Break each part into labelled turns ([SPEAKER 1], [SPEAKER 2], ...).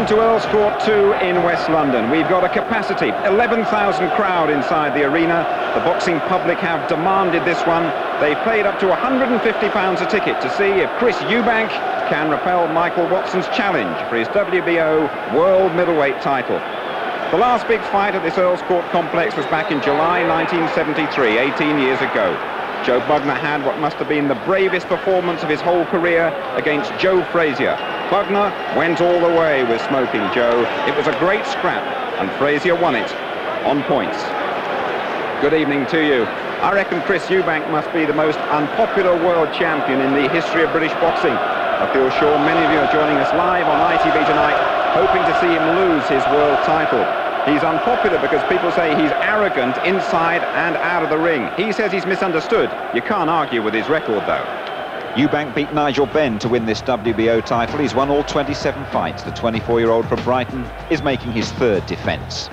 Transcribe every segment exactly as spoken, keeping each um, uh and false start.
[SPEAKER 1] Welcome to Earls Court two in West London. We've got a capacity, eleven thousand crowd inside the arena. The boxing public have demanded this one. They've paid up to one hundred and fifty pounds a ticket to see if Chris Eubank can repel Michael Watson's challenge for his W B O World middleweight title. The last big fight at this Earls Court complex was back in July nineteen seventy-three, eighteen years ago. Joe Bugner had what must have been the bravest performance of his whole career against Joe Frazier. Bugner went all the way with Smoking Joe. It was a great scrap, and Frazier won it on points. Good evening to you. I reckon Chris Eubank must be the most unpopular world champion in the history of British boxing. I feel sure many of you are joining us live on I T V tonight, hoping to see him lose his world title. He's unpopular because people say he's arrogant inside and out of the ring. He says he's misunderstood. You can't argue with his record, though. Eubank beat Nigel Benn to win this W B O title. He's won all twenty-seven fights. The twenty-four-year-old from Brighton is making his third defence.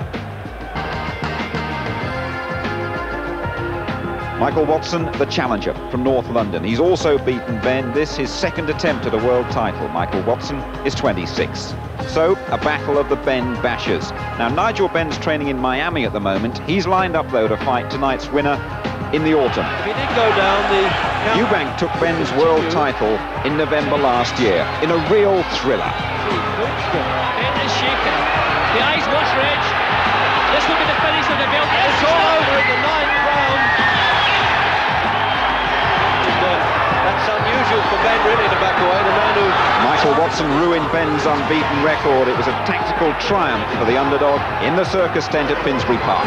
[SPEAKER 1] Michael Watson, the challenger from North London. He's also beaten Benn. This his second attempt at a world title. Michael Watson is twenty-six. So, a battle of the Benn bashers. Now, Nigel Benn's training in Miami at the moment. He's lined up, though, to fight tonight's winner in the autumn.
[SPEAKER 2] If he did go down, the
[SPEAKER 1] Eubank took Benn's world title in November last year in a real thriller.
[SPEAKER 3] Ben is shaking. The eyes watch Reg. Let's look at the finish of the belt.
[SPEAKER 2] It's all over in the ninth round. That's unusual for Ben, really, to back away. The man who...
[SPEAKER 1] Michael Watson ruined Benn's unbeaten record. It was a tactical triumph for the underdog in the circus tent at Finsbury Park.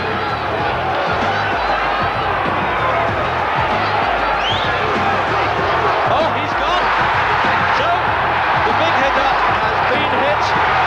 [SPEAKER 2] Oh, he's gone. So, the big hitter has been hit.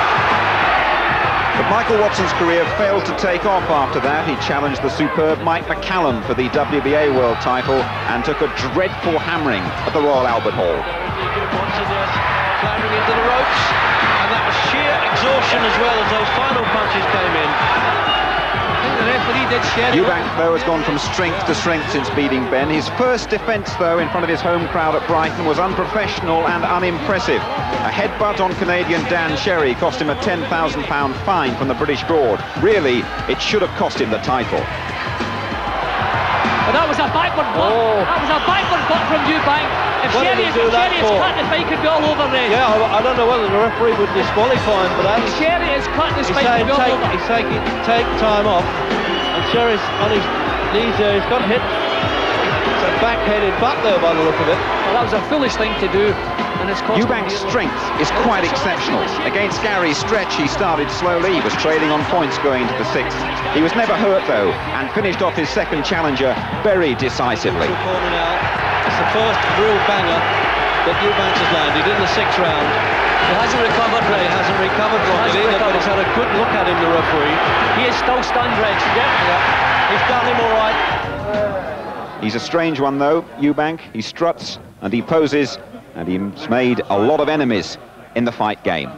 [SPEAKER 1] But Michael Watson's career failed to take off after that. He challenged the superb Mike McCallum for the W B A World title and took a dreadful hammering at the Royal Albert Hall.
[SPEAKER 2] Watson just clambering into the ropes, and that was sheer exhaustion as well as those final punches came in.
[SPEAKER 3] I think the referee did share it.
[SPEAKER 1] Eubank, though, has gone from strength to strength since beating Benn. His first defence, though, in front of his home crowd at Brighton was unprofessional and unimpressive. A headbutt on Canadian Dan Sherry cost him a ten thousand pound fine from the British Board. Really, it should have cost him the title.
[SPEAKER 3] But that was a backward block.
[SPEAKER 2] Oh.
[SPEAKER 3] That was a backward block from Eubank. If
[SPEAKER 2] What did
[SPEAKER 3] Sherry
[SPEAKER 2] he
[SPEAKER 3] is,
[SPEAKER 2] do
[SPEAKER 3] if
[SPEAKER 2] that
[SPEAKER 3] Sherry is
[SPEAKER 2] for?
[SPEAKER 3] cut, the fight could be all over, Red.
[SPEAKER 2] Yeah, I, I don't know whether the referee would disqualify him for that.
[SPEAKER 3] If Sherry is cut, this
[SPEAKER 2] He's
[SPEAKER 3] fight
[SPEAKER 2] saying
[SPEAKER 3] could be all
[SPEAKER 2] take,
[SPEAKER 3] over.
[SPEAKER 2] he's taking take time off, and Sherry's on his knees there. He's got hit. It's a backhanded butt there by the look of it.
[SPEAKER 3] Well, that was a foolish thing to do, and it's cost him
[SPEAKER 1] Eubank's
[SPEAKER 3] dearly.
[SPEAKER 1] strength is quite exceptional. Against Gary's stretch, he started slowly. He was trailing on points going into the sixth. He was never hurt, though, and finished off his second challenger very decisively.
[SPEAKER 2] Corner now. It's the first real banger that Eubank has landed in the sixth round.
[SPEAKER 3] He hasn't recovered,
[SPEAKER 2] He
[SPEAKER 3] Red.
[SPEAKER 2] hasn't recovered from it
[SPEAKER 3] Hasn't
[SPEAKER 2] either, but
[SPEAKER 3] recovered.
[SPEAKER 2] he's had a good look at him, the referee.
[SPEAKER 3] He is still stunned, Reg.
[SPEAKER 2] Yeah. He's done him all right.
[SPEAKER 1] He's a strange one, though, Eubank. He struts and he poses, and he's made a lot of enemies in the fight game.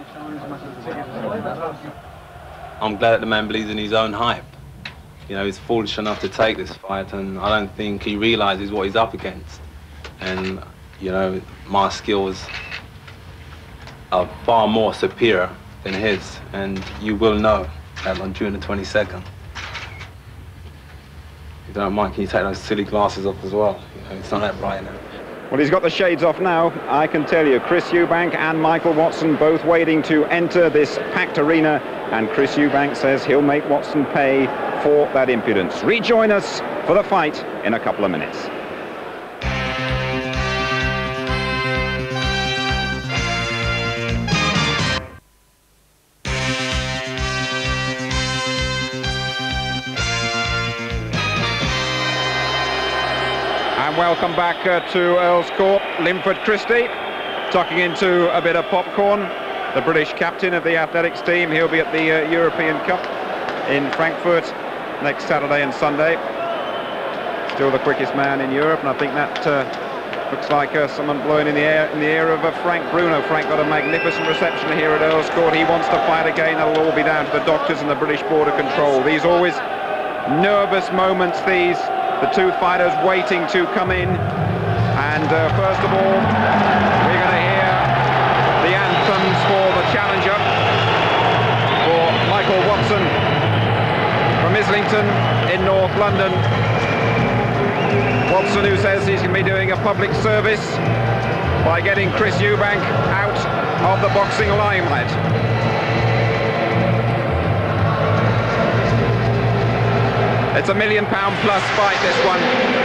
[SPEAKER 4] I'm glad that the man believes in his own hype. You know, he's foolish enough to take this fight, and I don't think he realises what he's up against. And, you know, my skills are far more superior than his, and you will know that on June the twenty-second. If you don't mind, can you take those silly glasses off as well? You know, it's not that bright now.
[SPEAKER 1] Well, he's got the shades off now, I can tell you. Chris Eubank and Michael Watson both waiting to enter this packed arena, and Chris Eubank says he'll make Watson pay for that impudence. Rejoin us for the fight in a couple of minutes. And welcome back uh, to Earls Court. Linford Christie tucking into a bit of popcorn. The British captain of the athletics team. He'll be at the uh, European Cup in Frankfurt next Saturday and Sunday. Still the quickest man in Europe, and I think that uh, looks like uh, someone blowing in the air in the air of uh, Frank Bruno. Frank got a magnificent reception here at Earls Court. He wants to fight again. That'll all be down to the doctors and the British Border Control. These always nervous moments, these. The two fighters waiting to come in. And uh, first of all, we're going to hear the anthems for the challenger. Islington in North London. Watson, who says he's going to be doing a public service by getting Chris Eubank out of the boxing limelight. It's a million pound plus fight, this one.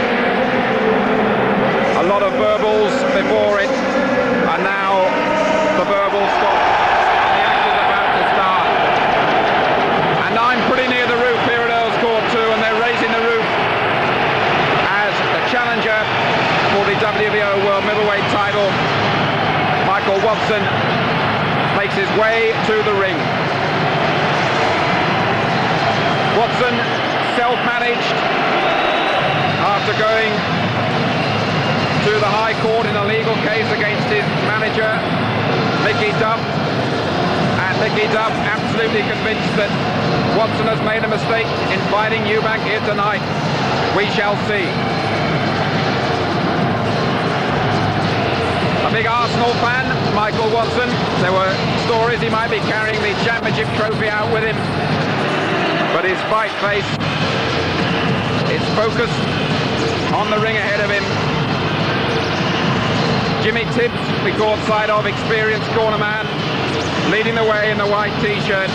[SPEAKER 1] A lot of verbals before it, and now the verbals stop. The action is about to start. And I'm pretty near the roof here at Earls Court too, and they're raising the roof as the challenger for the W B O World Middleweight title, Michael Watson, makes his way to the ring. Watson, self-managed after going to the High Court in a legal case against his manager, Mickey Duff. And Mickey Duff absolutely convinced that Watson has made a mistake in fighting Eubank here tonight. We shall see. A big Arsenal fan, Michael Watson. There were stories he might be carrying the championship trophy out with him. But his fight face is focused on the ring ahead of him. Jimmy Tibbs, we caught sight of, experienced corner man, leading the way in the white t-shirt.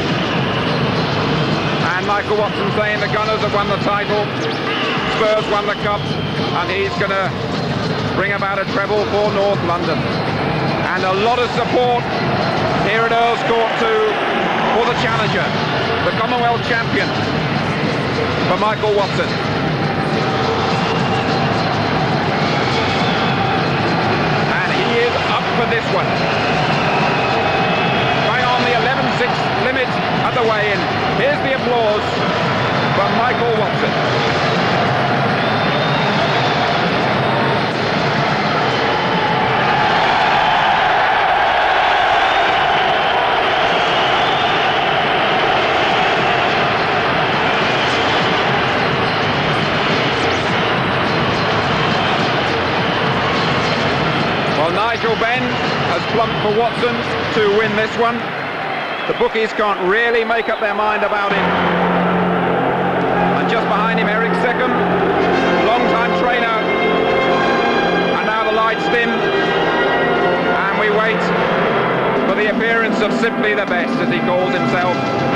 [SPEAKER 1] And Michael Watson saying the Gunners have won the title, Spurs won the cup, and he's going to bring about a treble for North London. And a lot of support here at Earls Court too for the challenger, the Commonwealth champion, for Michael Watson. And he is up for this one. Right on the eleven six limit at the weigh-in. Here's the applause for Michael Watson. Nigel Benn has plumped for Watson to win this one. The bookies can't really make up their mind about it. And just behind him, Eric Seckham, long-time trainer. And now the lights dim. And we wait for the appearance of Simply the Best, as he calls himself.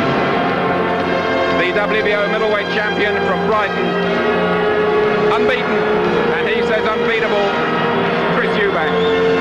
[SPEAKER 1] The W B O middleweight champion from Brighton. Unbeaten, and he says unbeatable, Chris Eubank.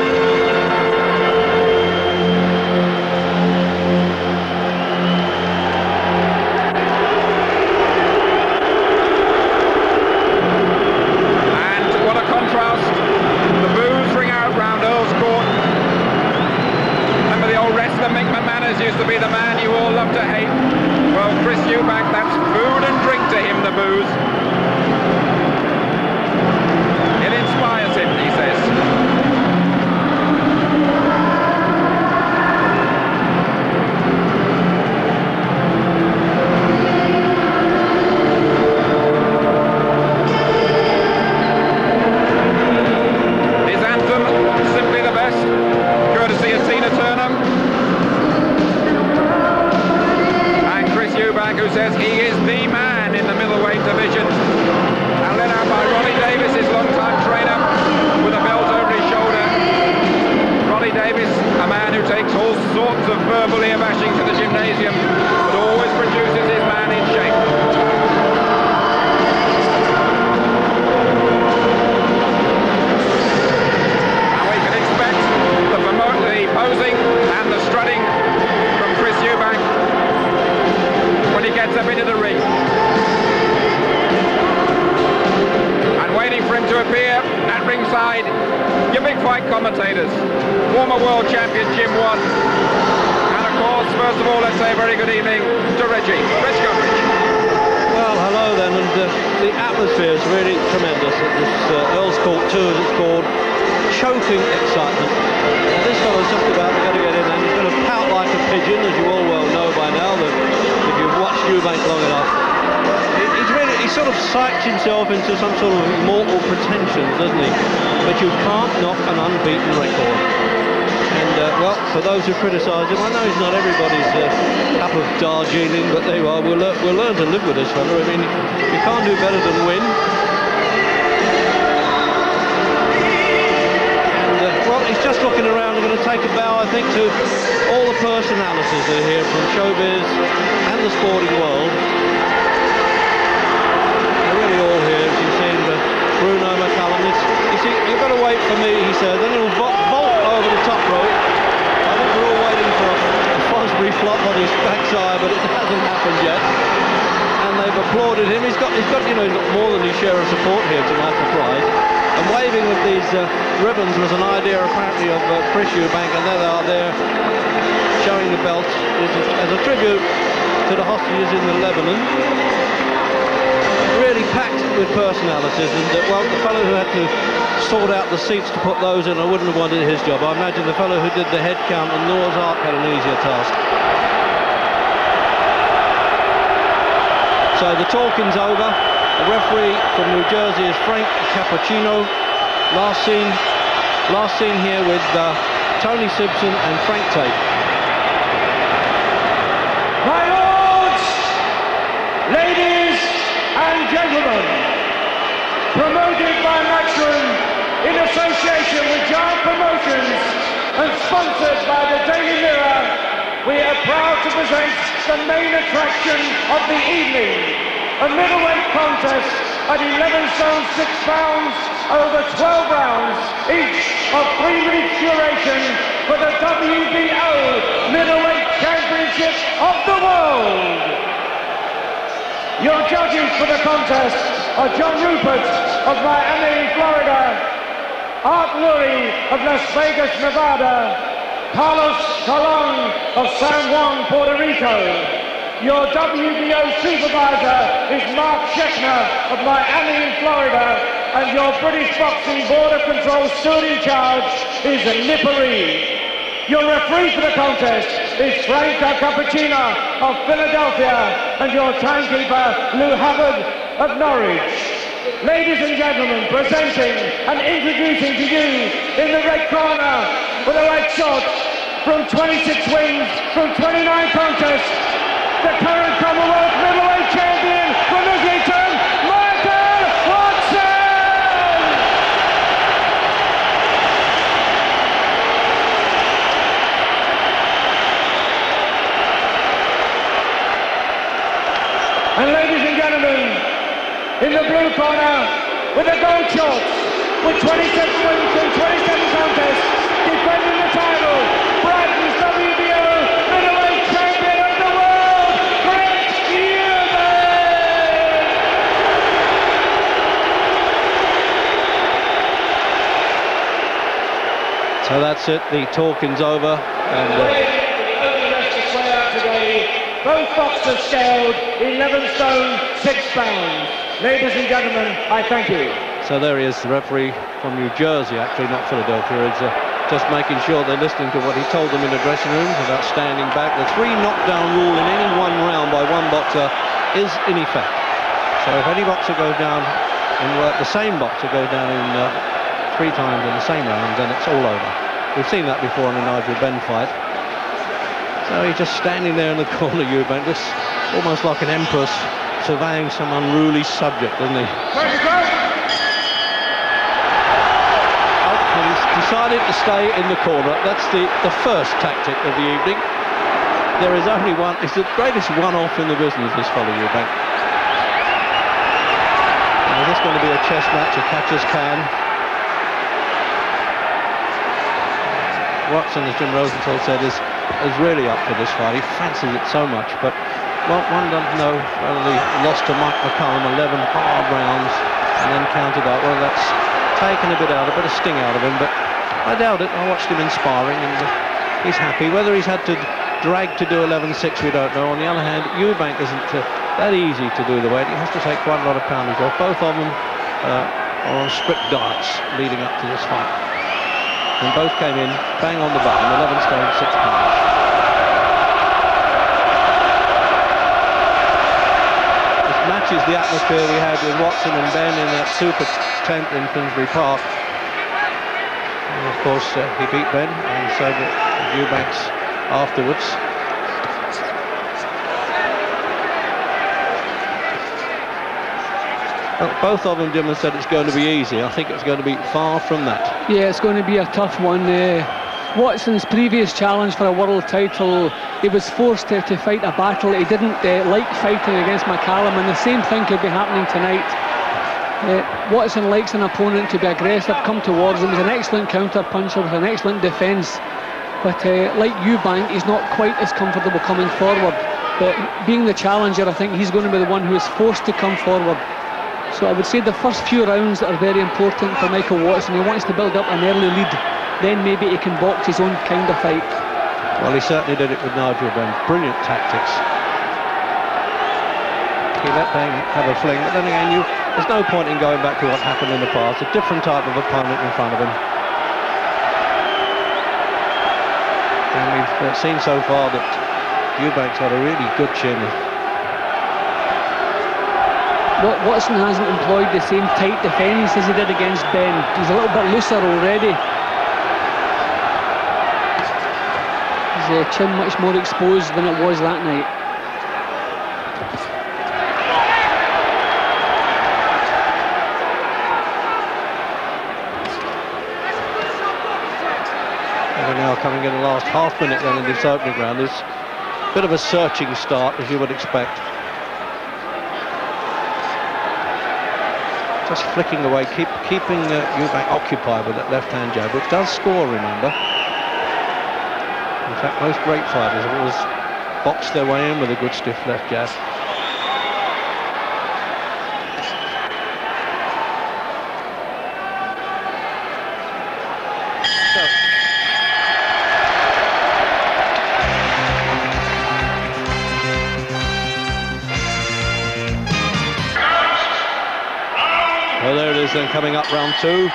[SPEAKER 1] Used to be the man you all love to hate. Well, Chris Eubank, that's food and drink to him, the booze. It inspires him, he says. His anthem, Simply the Best, courtesy of Tina Turner. Eubank, who says he is the man in the middleweight division, and led out by Ronnie Davis, his long-time trainer, with a belt over his shoulder. Ronnie Davis, a man who takes all sorts of verbal ear bashing to the gymnasium, but always produces his man in shape. And we can expect the, the posing and the strutting from Chris Eubank when he gets up into the ring. And waiting for him to appear at ringside, your big fight commentators, former world champion Jim Watt, and of course, first of all, let's say a very good evening to Reggie. Reg Guthridge.
[SPEAKER 2] Well, hello then, and uh, the atmosphere is really tremendous at this uh, Earls Court two, as it's called. Choking excitement. Now, this fellow's just about going to get in, and he's going to pout like a pigeon, as you all well know by now, that if you've watched Eubank long enough. He, he's really, he sort of psyched himself into some sort of immortal pretensions, doesn't he? But you can't knock an unbeaten record. And uh, uh, well, for those who criticise him, I know he's not everybody's uh, cup of Darjeeling, but there you are. We'll, uh, we'll learn to live with this fella. I mean, you can't do better than win. And, uh, well, he's just looking around. I'm going to take a bow, I think, to all the personalities that are here from showbiz and the sporting world. They're really all here, as you've seen. The Bruno McCullum. It's, you see, you've got to wait for me, he said. Then he'll vo vault over the top rope. I think we're all waiting for a, a Fosbury flop on his backside, but it hasn't happened yet. And they've applauded him. He's got, he's got, you know, he's got more than his share of support here tonight for Pride. And waving with these uh, ribbons was an idea apparently of uh, Chris Eubank, and there they are there, showing the belt as a tribute to the hostages in the Lebanon. Really packed with personalities, and uh, well, the fellow who had to sort out the seats to put those in, I wouldn't have wanted his job. I imagine the fellow who did the head count and Noah's Ark had an easier task. So the talking's over. The referee from New Jersey is Frank Cappuccino. Last seen, last seen here with uh, Tony Simpson and Frank Tate.
[SPEAKER 5] My lords, ladies and gentlemen, promoted by Matchroom in association with Giant Promotions and sponsored by the Daily Mirror, we are proud to present the main attraction of the evening, a middleweight contest at eleven stone six pounds over twelve rounds, each of three minutes duration for the W B O Middleweight Championship of the World. Your judges for the contest are John Rupert of Miami, Florida, Art Lurie of Las Vegas, Nevada, Carlos Colon of San Juan, Puerto Rico. Your W B O supervisor is Mark Schechner of Miami, Florida, and your British Boxing Border Control steward in charge is Nipperee. Your referee for the contest is Frank Cappuccino of Philadelphia, and your timekeeper, Lou Hubbard of Norwich. Ladies and gentlemen, presenting and introducing to you in the red corner with a red shot from twenty-six wins from twenty-nine contests, the current Commonwealth middleweight champion from Islington, Michael Watson! And ladies and gentlemen, in the blue corner, with the gold shorts, with twenty-seven wins from twenty-seven contests, defending the title, Brighton's W B O middleweight champion of the world, Chris Eubank!
[SPEAKER 2] So that's it, the talking's over. And, uh,
[SPEAKER 5] both boxers scaled eleven stone six pounds. Ladies and gentlemen, I thank you.
[SPEAKER 2] So there he is, the referee from New Jersey, actually, not Philadelphia. Is uh, just making sure they're listening to what he told them in the dressing rooms about standing back. The three knockdown rule in any one round by one boxer is in effect. So if any boxer goes down, in uh, the same boxer goes down in uh, three times in the same round, then it's all over. We've seen that before in the Nigel Benn fight. So he's just standing there in the corner, Eubank, just almost like an empress surveying some unruly subject, doesn't he? Oh, he's decided to stay in the corner. That's the, the first tactic of the evening. There is only one. It's the greatest one-off in the business, this fellow Eubank. Now, is this going to be a chess match, a catcher's can? Watson, as Jim Rosenthal said, is, is really up for this fight. He fancies it so much, but well, one doesn't know whether he lost to Mike McCullum, eleven hard rounds, and then counted out. Well, that's taken a bit out, a bit of sting out of him, but I doubt it. I watched him in sparring, and uh, he's happy. Whether he's had to drag to do eleven six, we don't know. On the other hand, Eubank isn't uh, that easy to do the weight. He has to take quite a lot of poundage off. Both of them uh, are on strict diets leading up to this fight. And both came in bang on the button, eleven stone six pounds. This matches the atmosphere we had with Watson and Ben in that super tent in Finsbury Park. And of course, uh, he beat Ben, and so did Eubanks afterwards. Well, both of them, Jim, said it's going to be easy. I think it's going to be far from that.
[SPEAKER 6] Yeah, it's going to be a tough one. Uh, Watson's previous challenge for a world title, he was forced to, to fight a battle. He didn't uh, like fighting against McCallum, and the same thing could be happening tonight. Uh, Watson likes an opponent to be aggressive, come towards him. He's an excellent counter-puncher with an excellent defence. But uh, like Eubank, he's not quite as comfortable coming forward. But being the challenger, I think he's going to be the one who is forced to come forward. So I would say the first few rounds are very important for Michael Watson. He wants to build up an early lead. Then maybe he can box his own kind of fight.
[SPEAKER 2] Well, he certainly did it with Nigel Ben. Brilliant tactics. He let Ben have a fling, but then again, you, there's no point in going back to what happened in the past. A different type of opponent in front of him. And we've uh, seen so far that Eubank's got a really good chin.
[SPEAKER 6] Watson hasn't employed the same tight defence as he did against Ben. He's a little bit looser already. His uh, chin much more exposed than it was that night.
[SPEAKER 2] And we're now coming in the last half minute then in this opening round. There's a bit of a searching start, as you would expect. Just flicking away, keep, keeping uh, Eubank occupied with that left-hand jab, which does score, remember. In fact, most great fighters have always boxed their way in with a good stiff left jab. Well, there it is then, coming up round two.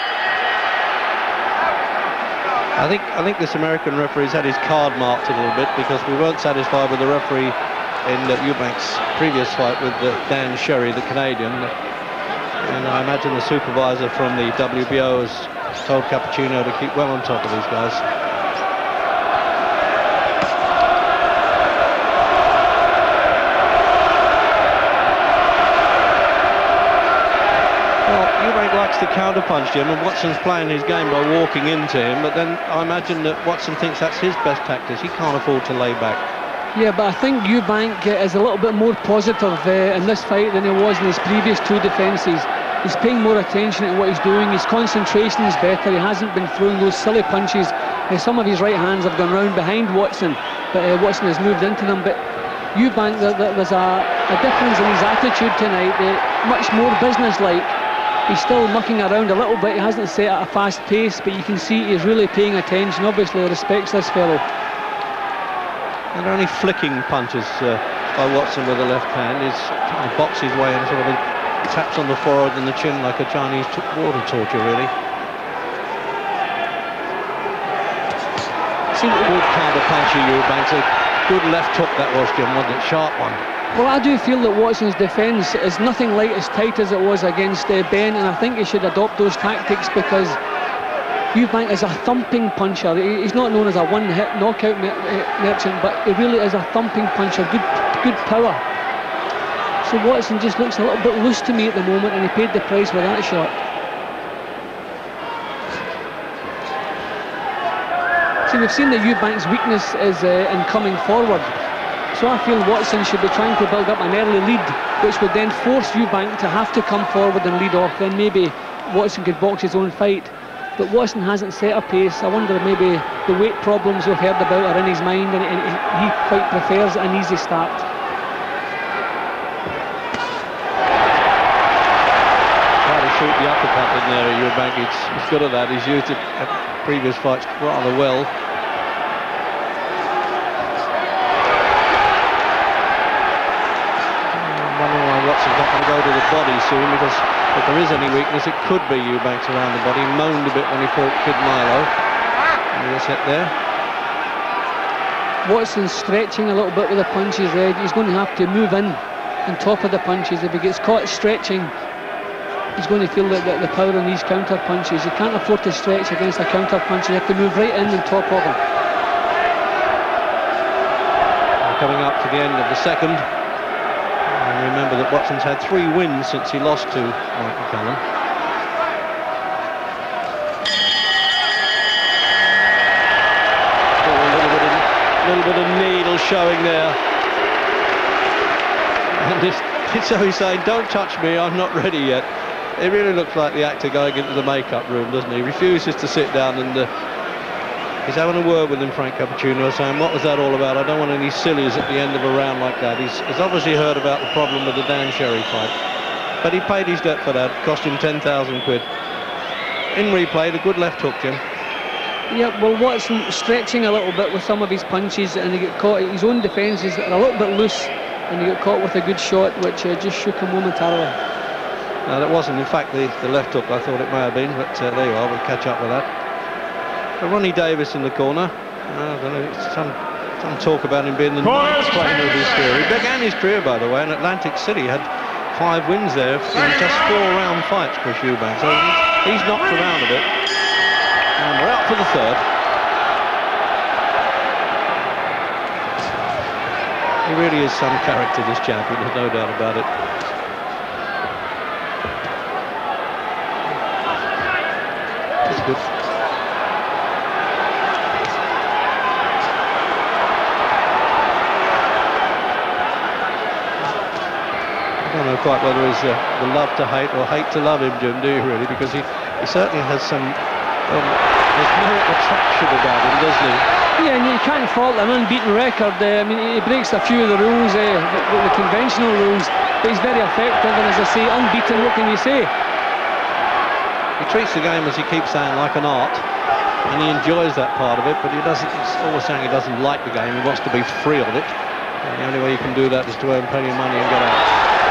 [SPEAKER 2] I think I think this American referee's had his card marked a little bit because we weren't satisfied with the referee in uh, Eubank's previous fight with uh, Dan Sherry, the Canadian. And I imagine the supervisor from the W B O has told Cappuccino to keep well on top of these guys. Eubank likes to counter-punch Jim, and Watson's playing his game by walking into him, but then I imagine that Watson thinks that's his best tactics. He can't afford to lay back.
[SPEAKER 6] Yeah, but I think Eubank uh, is a little bit more positive uh, in this fight than he was in his previous two defences. He's paying more attention to what he's doing. His concentration is better. He hasn't been throwing those silly punches. Uh, some of his right hands have gone round behind Watson, but uh, Watson has moved into them. But Eubank, there, there, there's a, a difference in his attitude tonight, uh, much more business-like. He's still mucking around a little bit. He hasn't set at a fast pace, but you can see he's really paying attention. Obviously, he respects this fellow.
[SPEAKER 2] And only flicking punches uh, by Watson with the left hand. He's trying to box his way in, sort of a taps on the forehead and the chin like a Chinese water torture, really. See what good counter-puncher Eubank. A good left hook that was, Jim, wasn't it? Sharp one.
[SPEAKER 6] Well, I do feel that Watson's defence is nothing like as tight as it was against uh, Ben, and I think he should adopt those tactics because Eubank is a thumping puncher. He, he's not known as a one-hit knockout mer uh, merchant, but he really is a thumping puncher, good, good power. So Watson just looks a little bit loose to me at the moment, and he paid the price with that shot. See, we've seen that Eubank's weakness is uh, in coming forward. So I feel Watson should be trying to build up an early lead, which would then force Eubank to have to come forward and lead off. Then maybe Watson could box his own fight. But Watson hasn't set a pace. I wonder if maybe the weight problems we've heard about are in his mind, and he quite prefers an easy start.
[SPEAKER 2] Tried to shoot the uppercut in there, Eubank. He's, he's good at that. He's used it at previous fights rather well. Watson's not going to go to the body soon, because if there is any weakness, it could be Eubanks around the body. He moaned a bit when he fought Kid Milo. And he was hit there.
[SPEAKER 6] Watson's stretching a little bit with the punches, Ed. He's going to have to move in on top of the punches. If he gets caught stretching, he's going to feel the, the, the power on these counter punches. You can't afford to stretch against a counter punch. You have to move right in on top of him.
[SPEAKER 2] We're coming up to the end of the second. And remember that Watson's had three wins since he lost to Mike McCallum. A little bit of, little bit of needle showing there. And it's, it's so he's saying, don't touch me, I'm not ready yet. It really looks like the actor going into the makeup room, doesn't he? He refuses to sit down, and uh, he's having a word with him, Frank Cappuccino, saying, what was that all about? I don't want any sillies at the end of a round like that. He's, he's obviously heard about the problem with the Dan Sherry fight. But he paid his debt for that, cost him ten thousand quid. In replay, the good left hook, Jim.
[SPEAKER 6] Yeah, well, Watson stretching a little bit with some of his punches, and he got caught. His own defences are a little bit loose, and he got caught with a good shot, which uh, just shook him momentarily.
[SPEAKER 2] No, that wasn't, in fact, the, the left hook. I thought it may have been, but uh, there you are. We'll catch up with that. But Ronnie Davis in the corner. Uh, I don't know, some, some talk about him being the ninth trainer of his career. He began his career, by the way, in Atlantic City. Had five wins there in just four round fights, Chris Eubank. So he's knocked around a bit. And we're out for the third. He really is some character, this champion, there's no doubt about it. That's good. I don't know quite whether it's uh, the love to hate or hate to love him, Jim, do you really? Because he, he certainly has some... Um, there's more attraction about him, doesn't he?
[SPEAKER 6] Yeah, and you can't fault an unbeaten record. Uh, I mean, he breaks a few of the rules, uh, the, the conventional rules, but he's very effective, and as I say, unbeaten, what can you say?
[SPEAKER 2] He treats the game, as he keeps saying, like an art, and he enjoys that part of it, but he doesn't, he's always saying he doesn't like the game, he wants to be free of it. And the only way you can do that is to earn plenty of money and get out.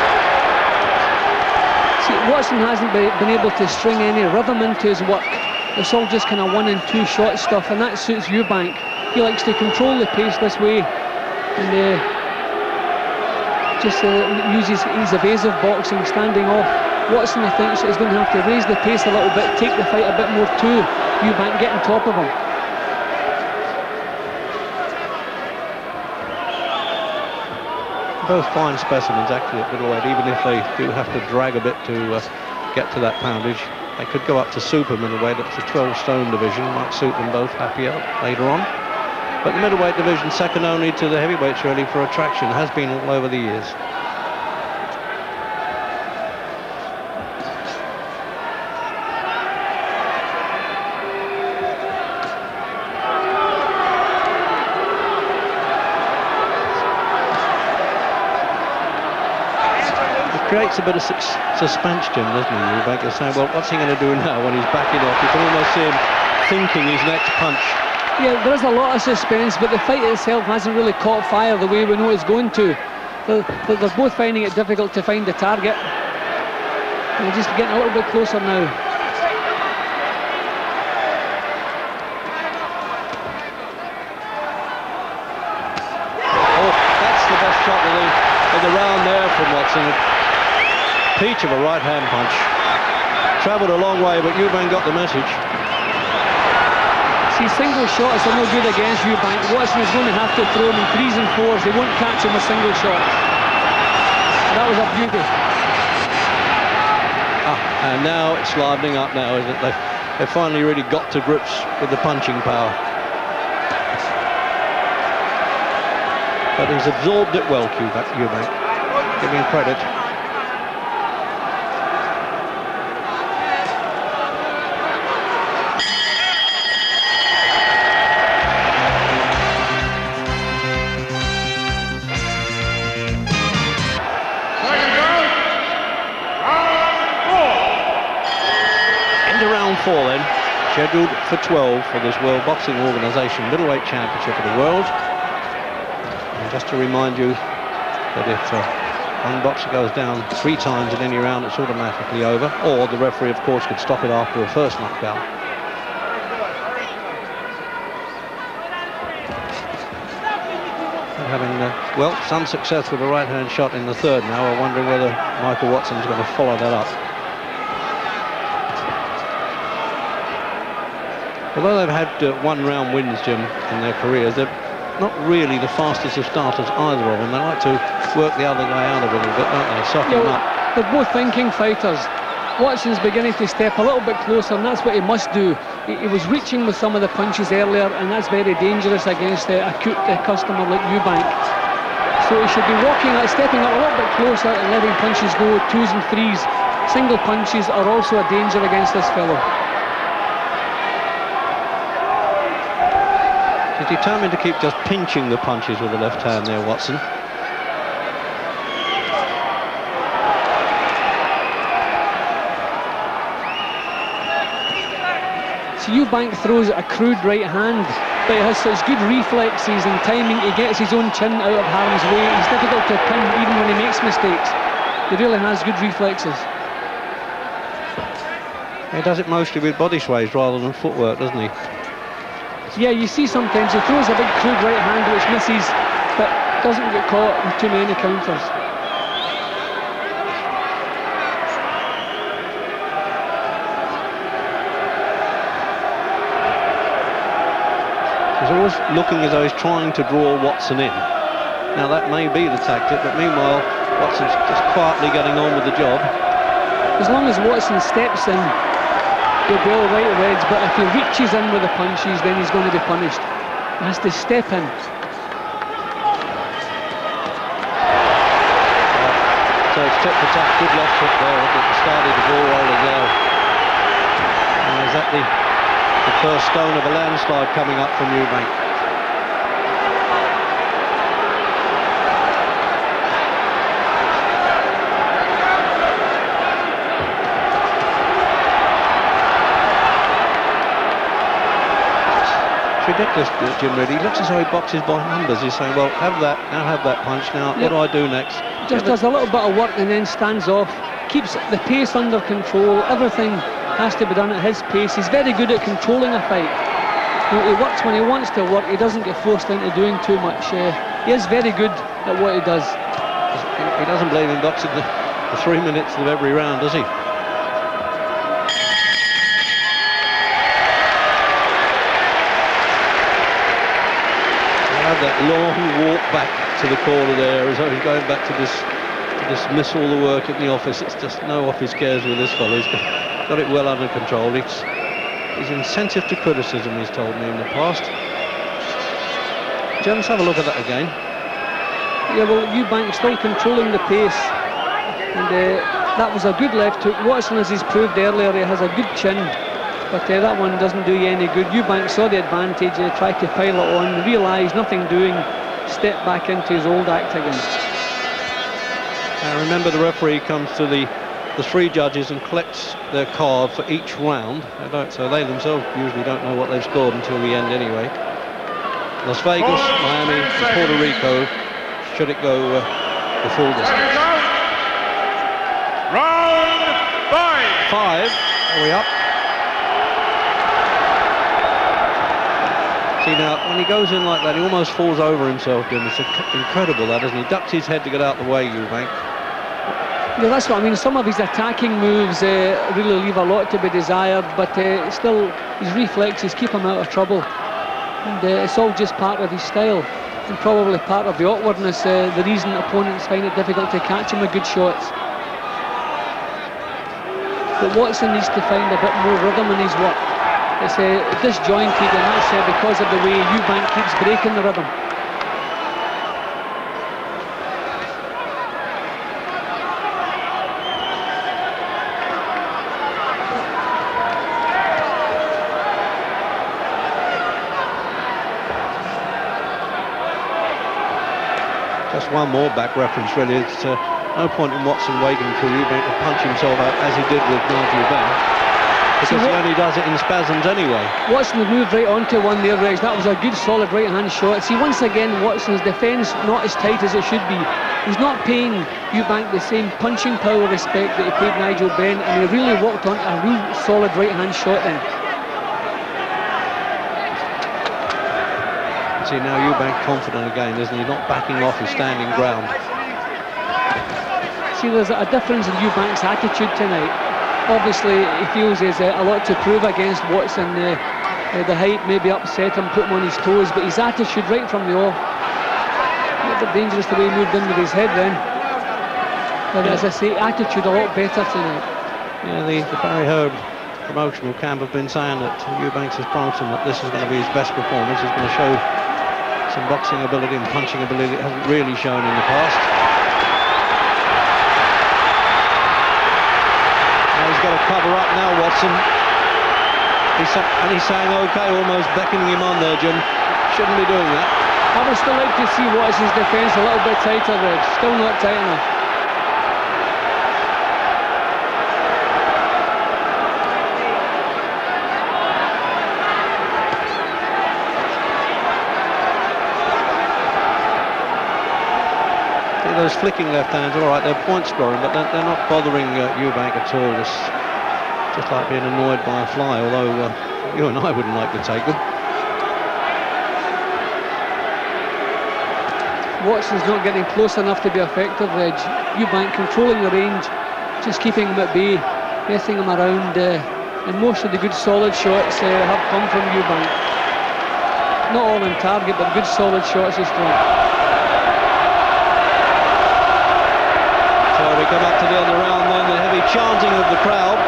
[SPEAKER 6] See, Watson hasn't be, been able to string any rhythm into his work. It's all just kind of one and two shot stuff, and that suits Eubank. He likes to control the pace this way, and uh, just uh, uses his evasive boxing, standing off. Watson, I think, is going to have to raise the pace a little bit, take the fight a bit more to Eubank, get on top of him.
[SPEAKER 2] Both fine specimens, actually, at middleweight, even if they do have to drag a bit to uh, get to that poundage. They could go up to super middleweight. That's a twelve stone division. Might suit them both happier later on. But the middleweight division, second only to the heavyweights really for attraction, has been all over the years. Creates a bit of su suspense, Jim, doesn't he? Eubank is saying, well, what's he going to do now when he's backing off? You can almost see him thinking his next punch.
[SPEAKER 6] Yeah, there is a lot of suspense, but the fight itself hasn't really caught fire the way we know it's going to. They're, they're both finding it difficult to find the target. They're just getting a little bit closer now.
[SPEAKER 2] Oh, that's the best shot of the, of the round there from Watson. Peach of a right-hand punch. Travelled a long way, but Eubank got the message.
[SPEAKER 6] See, single shots are no good against Eubank. Watson is going to have to throw him in threes and fours. They won't catch him with single shots. That was a beauty.
[SPEAKER 2] Ah, and now it's livening up now, isn't it? They've, they've finally really got to grips with the punching power. But he's absorbed it well, Eubank. Give him credit. Four then, scheduled for twelve for this World Boxing Organisation Middleweight Championship of the World. And just to remind you that if uh, one boxer goes down three times in any round, it's automatically over, or the referee, of course, could stop it after a first knockdown. And having, uh, well, some success with a right-hand shot in the third now, I'm wondering whether Michael Watson's going to follow that up. Although they've had uh, one-round wins, Jim, in their careers, they're not really the fastest of starters, either of them. They like to work the other guy out a little bit, don't they? Soften
[SPEAKER 6] Yeah,
[SPEAKER 2] him
[SPEAKER 6] well,
[SPEAKER 2] up.
[SPEAKER 6] they're both thinking fighters. Watson's beginning to step a little bit closer, and that's what he must do. He, he was reaching with some of the punches earlier, and that's very dangerous against uh, a acute uh, customer like Eubank. So he should be walking, uh, stepping up a little bit closer and letting punches go, twos and threes. Single punches are also a danger against this fellow.
[SPEAKER 2] He's determined to keep just pinching the punches with the left hand there, Watson.
[SPEAKER 6] Eubank throws a crude right hand, but he has such good reflexes and timing. He gets his own chin out of harm's way. He's difficult to pin even when he makes mistakes. He really has good reflexes.
[SPEAKER 2] He does it mostly with body sways rather than footwork, doesn't he?
[SPEAKER 6] Yeah, you see sometimes he throws a big crude right hand which misses, but doesn't get caught in too many counters.
[SPEAKER 2] He's always looking as though he's trying to draw Watson in. Now that may be the tactic, but meanwhile Watson's just quietly getting on with the job.
[SPEAKER 6] As long as Watson steps in, he'll be all right, Reds, but if he reaches in with the punches, then he's going to be punished. He has to step in.
[SPEAKER 2] So it's tip for tap, good left hook there at the start of the ball rolling there. And is that the, the first stone of a landslide coming up from Eubank? Ridiculous, Jim, really. He looks as though he boxes by numbers. He's saying, well, have that, now have that punch, now
[SPEAKER 6] yep.
[SPEAKER 2] What do I do next?
[SPEAKER 6] Just does a little bit of work and then stands off, keeps the pace under control. Everything has to be done at his pace. He's very good at controlling a fight. You know, he works when he wants to work. He doesn't get forced into doing too much. Uh, he is very good at what he does.
[SPEAKER 2] He doesn't believe in boxing the, the three minutes of every round, does he? That long walk back to the corner there, as though he's going back to this to dismiss all the work in the office. It's just no office cares with this fellow. He's got, got it well under control. It's, he's insensitive to criticism, he's told me in the past. Let's have a look at that again.
[SPEAKER 6] Yeah, well, Eubank still controlling the pace, and uh, that was a good left hook. Watson, as he's proved earlier, he has a good chin. But uh, that one doesn't do you any good. Eubank saw the advantage, uh, tried to pile it on, realised nothing doing, stepped back into his old act again.
[SPEAKER 2] Now remember, the referee comes to the, the three judges and collects their card for each round. They don't, so they themselves usually don't know what they've scored until the end anyway. Las Vegas, Miami, and Puerto Rico, should it go uh, before this.
[SPEAKER 5] Round five.
[SPEAKER 2] Five, are we up? See, now, when he goes in like that, he almost falls over himself, Jim. It's incredible, that, isn't he? He ducks his head to get out of the way, Eubank.
[SPEAKER 6] Yeah, that's what I mean. Some of his attacking moves uh, really leave a lot to be desired, but uh, still, his reflexes keep him out of trouble. And uh, it's all just part of his style, and probably part of the awkwardness, uh, the reason opponents find it difficult to catch him with good shots. But Watson needs to find a bit more rhythm in his work. It's uh, disjointed, and that's uh, because of the way Eubank keeps breaking the rhythm.
[SPEAKER 2] Just one more back reference, really. It's uh, no point in Watson waiting for Eubank to punch himself out as he did with Nigel Benn. Because he only does it in spasms anyway.
[SPEAKER 6] Watson had moved right onto one there, Rex. That was a good, solid right-hand shot. See, once again, Watson's defence not as tight as it should be. He's not paying Eubank the same punching power respect that he paid Nigel Benn, and he really walked on a real solid right-hand shot then.
[SPEAKER 2] See, now Eubank confident again, isn't he? Not backing off his standing ground.
[SPEAKER 6] See, there's a difference in Eubank's attitude tonight. Obviously, he feels there's uh, a lot to prove against Watson. Uh, Uh, the height maybe upset him, put him on his toes, but his attitude right from the off. A bit dangerous the way he moved in with his head then. But yeah. As I say, attitude a lot better tonight.
[SPEAKER 2] Yeah, the, the Barry Herb promotional camp have been saying that Eubank has promised him that this is going to be his best performance. He's going to show some boxing ability and punching ability it hasn't really shown in the past. Now he's got to cover up now, Watson. He's, and he's saying okay, almost beckoning him on there, Jim. Shouldn't be doing that.
[SPEAKER 6] I would still like to see Watson's defence a little bit tighter, Reg. Still not tight enough.
[SPEAKER 2] Those flicking left hands, all right, they're point scoring, but they're, they're not bothering uh, Eubank at all. It's just like being annoyed by a fly, although uh, you and I wouldn't like to take them.
[SPEAKER 6] Watson's not getting close enough to be effective, Reg. Eubank controlling the range, just keeping him at bay, messing him around, uh, and most of the good solid shots uh, have come from Eubank. Not all on target, but good solid shots he's thrown.
[SPEAKER 2] We come up to the end of the round then, the heavy chanting of the crowd.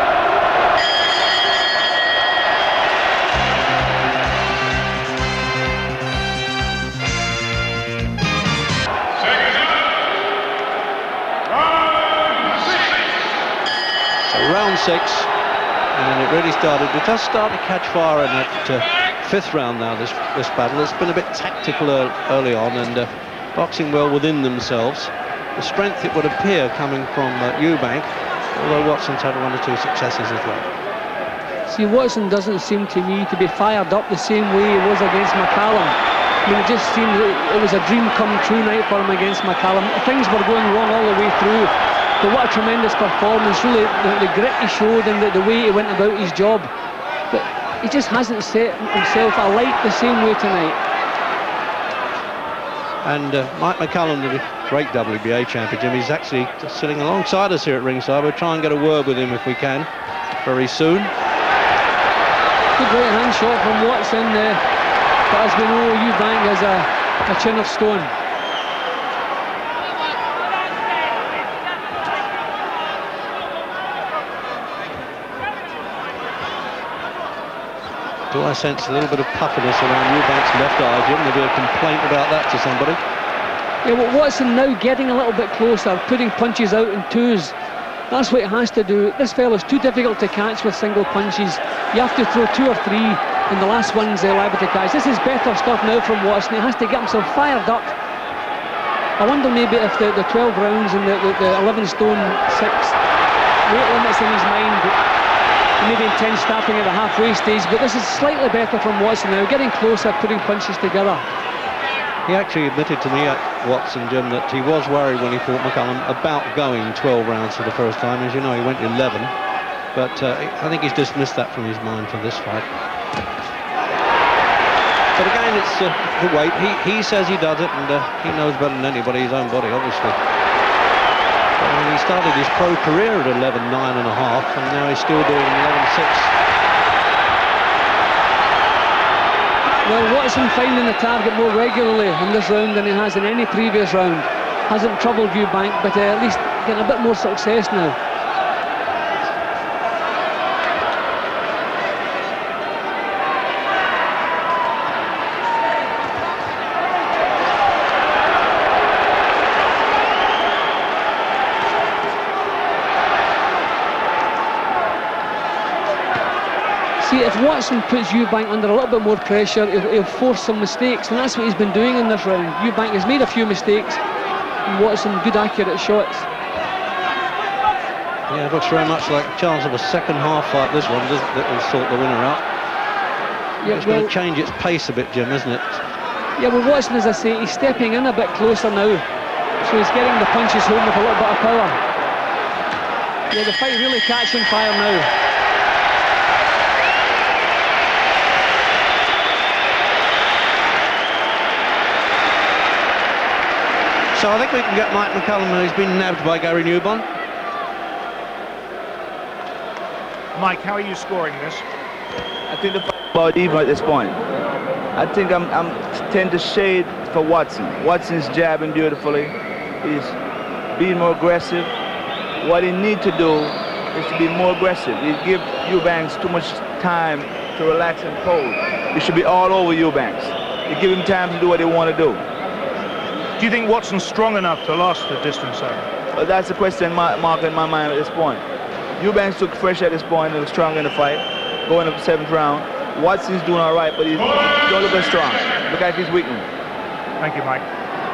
[SPEAKER 2] So round six, and it really started, it does start to catch fire in that uh, fifth round now, this, this battle. It's been a bit tactical early on and uh, boxing well within themselves. The strength, it would appear, coming from uh, Eubank, although Watson's had one or two successes as well.
[SPEAKER 6] See, Watson doesn't seem to me to be fired up the same way he was against McCallum. I mean, it just seemed it was a dream come true night for him against McCallum. Things were going wrong all the way through, but what a tremendous performance, really, the, the grit he showed and the, the way he went about his job. But he just hasn't set himself alight the same way tonight.
[SPEAKER 2] And uh, Mike McCallum, the great W B A champion, Jim, he's actually sitting alongside us here at ringside. We'll try and get a word with him if we can very soon.
[SPEAKER 6] Good right hand shot from Watson, uh, but as we know, Eubank has a, a chin of stone.
[SPEAKER 2] Do I sense a little bit of puffiness around Eubank's left eye, Jim? There'll be a complaint about that to somebody.
[SPEAKER 6] Yeah, well, Watson now getting a little bit closer, putting punches out in twos. That's what it has to do. This fella's too difficult to catch with single punches. You have to throw two or three, and the last one's uh, liable to catch. This is better stuff now from Watson. He has to get himself fired up. I wonder maybe if the, the twelve rounds and the, the, the eleven stone six weight limits in his mind, maybe intense stopping at the halfway stage, but this is slightly better from Watson now, getting closer, putting punches together.
[SPEAKER 2] He actually admitted to me, at Watson, Jim, that he was worried when he fought McCallum about going twelve rounds for the first time. As you know, he went eleven, but uh, I think he's dismissed that from his mind for this fight. But again, it's uh, the weight. He, he says he does it, and uh, he knows better than anybody his own body, obviously. He started his pro career at eleven nine and a half, and now he's still doing eleven six.
[SPEAKER 6] Well, Watson finding the target more regularly in this round than he has in any previous round. Hasn't troubled Eubank, but uh, at least getting a bit more success now. See, if Watson puts Eubank under a little bit more pressure, he'll, he'll force some mistakes, and that's what he's been doing in this round. Eubank has made a few mistakes, and Watson, good accurate shots.
[SPEAKER 2] Yeah, it looks very much like a chance of a second half fight, this one, doesn't it? That will sort the winner out. Yeah, it's well, going to change its pace a bit, Jim, isn't it?
[SPEAKER 6] Yeah, well, Watson, as I say, he's stepping in a bit closer now, so he's getting the punches home with a little bit of power. Yeah, the fight really catching fire now.
[SPEAKER 2] So I think we can get Mike McCallum, who's been nabbed by Gary Newbon.
[SPEAKER 5] Mike, how are you scoring this?
[SPEAKER 7] I think the about even at this point. I think I'm, I'm tend to shade for Watson. Watson's jabbing beautifully. He's being more aggressive. What he needs to do is to be more aggressive. He give Eubanks too much time to relax and pose. He should be all over Eubanks. You give him time to do what he want to do.
[SPEAKER 8] Do you think Watson's strong enough to last the distance, though?
[SPEAKER 7] Well, that's the question mark in my mind at this point. Eubanks took fresh at this point and was strong in the fight, going up the seventh round. Watson's doing all right, but he's don't look as strong. Look like he's weakening.
[SPEAKER 8] Thank you, Mike.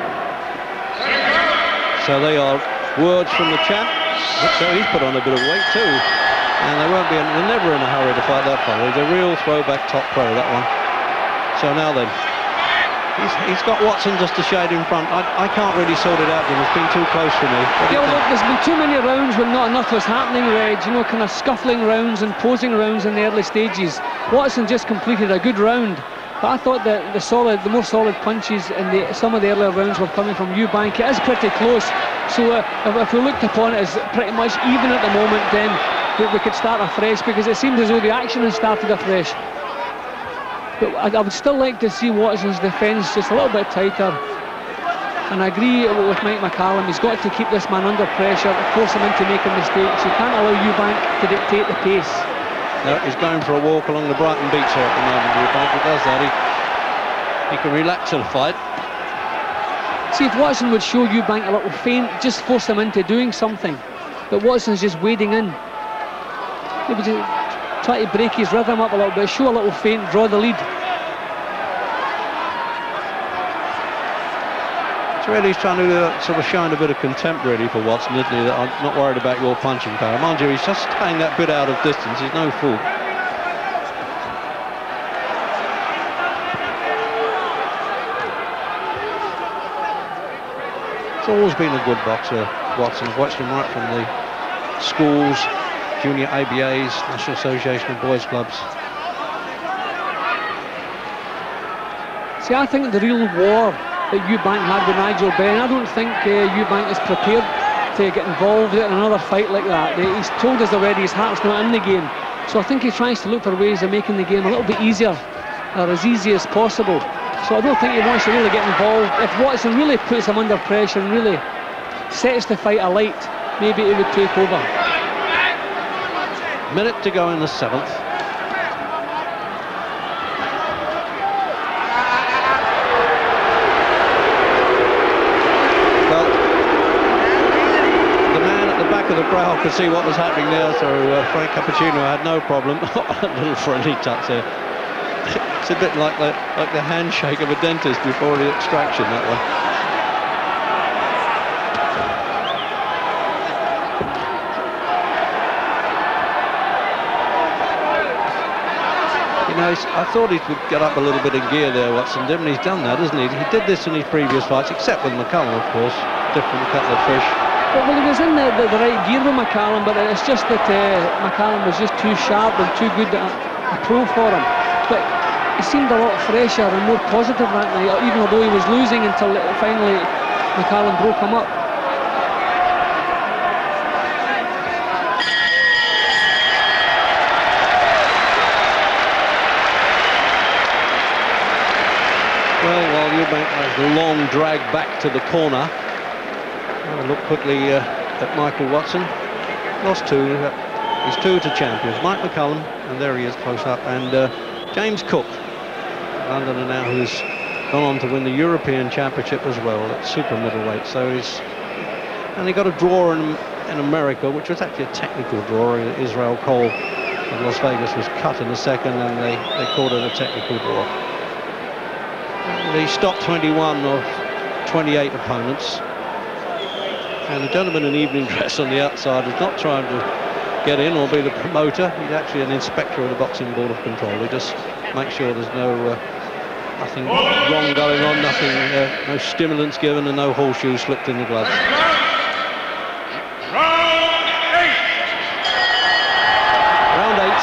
[SPEAKER 2] So they are words from the champ. So he's put on a bit of weight too. And they won't be, in, they're never in a hurry to fight that far. He's a real throwback top pro, that one. So now then, he's, he's got Watson just a shade in front. I, I can't really sort it out, Jim. It's been too close for me.
[SPEAKER 6] Yeah, well, there's been too many rounds when not enough was happening, Reg. You know, kind of scuffling rounds and posing rounds in the early stages. Watson just completed a good round. But I thought that the solid, the more solid punches in the, some of the earlier rounds were coming from Eubank. It is pretty close. So uh, if, if we looked upon it as pretty much even at the moment, then we, we could start afresh, because it seems as though the action has started afresh. But I, I would still like to see Watson's defence just a little bit tighter. And I agree with Mike McCallum. He's got to keep this man under pressure, force him into making mistakes. You can't allow Eubank to dictate the pace.
[SPEAKER 2] No, he's going for a walk along the Brighton beach here at the moment. Eubank, he does that. He, he can relax in a fight.
[SPEAKER 6] See, if Watson would show Eubank a little feint, just force him into doing something. But Watson's just wading in. Maybe just try to break his rhythm up a little bit, show a little feint, draw the lead.
[SPEAKER 2] So really he's trying to uh, sort of shine a bit of contempt really for Watson, isn't he? That I'm not worried about your punching power. Mind you, he's just staying that bit out of distance. He's no fool. He's always been a good boxer, Watson. I've watched him right from the schools, junior A B As, National Association of Boys Clubs.
[SPEAKER 6] See, I think the real war that Eubank had with Nigel Benn, I don't think uh, Eubank is prepared to get involved in another fight like that. He's told us already his heart's not in the game. So I think he tries to look for ways of making the game a little bit easier, or as easy as possible. So I don't think he wants to really get involved. If Watson really puts him under pressure and really sets the fight alight, maybe he would take over.
[SPEAKER 2] Minute to go in the seventh. Well, the man at the back of the crowd could see what was happening there, so uh, Frank Cappuccino had no problem. A little friendly touch there. It's a bit like the, like the handshake of a dentist before the extraction, that one. You know, I thought he would get up a little bit in gear there, Watson, didn't he? He's done that, hasn't he? He did this in his previous fights, except with McCallum, of course. Different kettle of fish.
[SPEAKER 6] Well, he was in the, the, the right gear with McCallum, but it's just that uh, McCallum was just too sharp and too good a, a pro for him. But he seemed a lot fresher and more positive that night, even although he was losing until finally McCallum broke him up.
[SPEAKER 2] Well, while Eubank has the long drag back to the corner, I'll look quickly uh, at Michael Watson. Lost two. He's two to champions. Mike McCallum, and there he is close up, and uh, James Cook, Londoner now, who's gone on to win the European Championship as well at super middleweight. So he's, and he got a draw in, in America, which was actually a technical draw. Israel Cole of Las Vegas was cut in the second, and they, they called it a technical draw. And he stopped twenty-one of twenty-eight opponents. And the gentleman in evening dress on the outside is not trying to get in or be the promoter. He's actually an inspector of the Boxing Board of Control. He just makes sure there's no uh, nothing wrong going on, nothing, uh, no stimulants given, and no horseshoes slipped in the gloves.
[SPEAKER 5] Round eight.
[SPEAKER 2] Round eight.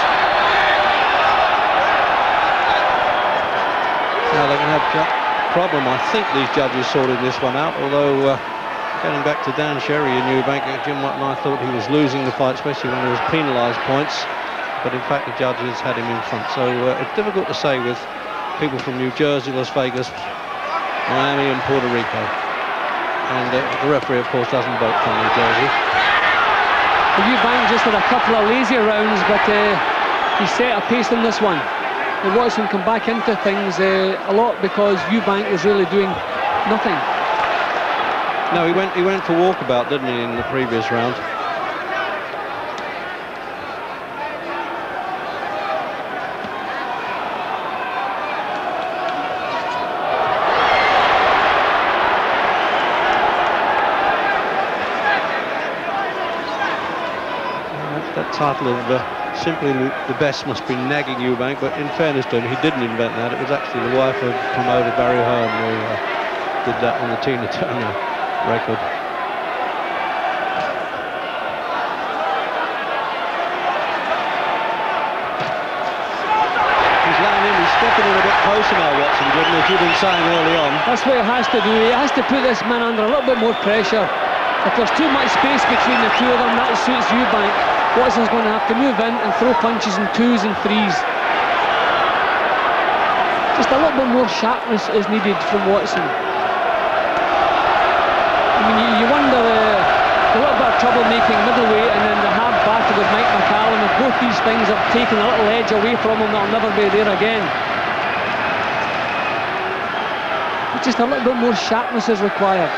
[SPEAKER 2] Now they can have a problem. I think these judges sorted this one out, although uh, getting back to Dan Sherry in Eubank, Jim Watt and I thought he was losing the fight, especially when there was penalised points. but in fact the judges had him in front. So uh, it's difficult to say with people from New Jersey, Las Vegas, Miami and Puerto Rico. And uh, the referee, of course, doesn't vote from New Jersey.
[SPEAKER 6] Well, Eubank just had a couple of lazy rounds, but uh, he set a pace in this one. And Watson come back into things uh, a lot because Eubank was really doing nothing.
[SPEAKER 2] No, he went he went for walkabout, didn't he, in the previous round? That title of uh, simply the best must be nagging Eubank, but in fairness to him, he didn't invent that. It was actually the wife of promoter Barry Hearn who uh, did that on the Tina Turner record. He's laying in, he's stepping in a bit closer now, Watson, Jordan, as you've been saying early on.
[SPEAKER 6] That's what he has to do. He has to put this man under a little bit more pressure. If there's too much space between the two of them, that suits Eubank. Watson's going to have to move in and throw punches in twos and threes. Just a little bit more sharpness is needed from Watson. I mean, you, you wonder uh, a little bit of trouble making middleweight and then the hard battle with Mike McCallum, and both these things have taken a little edge away from him that'll never be there again. But just a little bit more sharpness is required.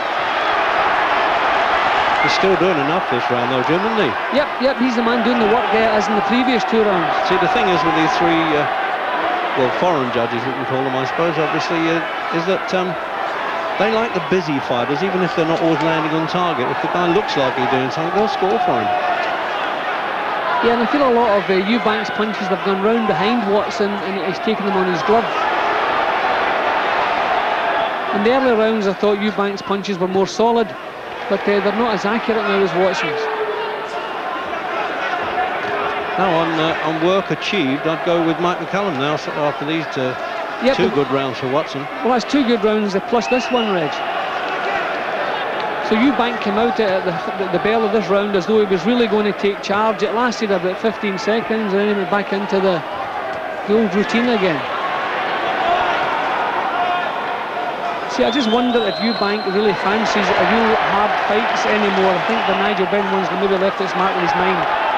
[SPEAKER 2] He's still doing enough this round though, Jim, isn't he?
[SPEAKER 6] Yep, yep, he's the man doing the work there as in the previous two rounds.
[SPEAKER 2] See, the thing is with these three, uh, well, foreign judges, we can call them, I suppose, obviously, uh, is that um, they like the busy fighters, even if they're not always landing on target. If the guy looks like he's doing something, they'll score for him.
[SPEAKER 6] Yeah, and I feel a lot of uh, Eubank's punches have gone round behind Watson and he's taken them on his glove. In the early rounds, I thought Eubank's punches were more solid, but uh, they're not as accurate now as Watson's.
[SPEAKER 2] Now on uh, on work achieved, I'd go with Mike McCallum now so after these two,
[SPEAKER 6] yep,
[SPEAKER 2] two good rounds for Watson.
[SPEAKER 6] Well, that's two good rounds plus this one, Reg. So Eubank came out at the, the, the bell of this round as though he was really going to take charge. It lasted about fifteen seconds and then he went back into the, the old routine again. See, I just wonder if Eubank really fancies a real hard fights anymore. I think the Nigel Benn one's maybe left its mark in his mind.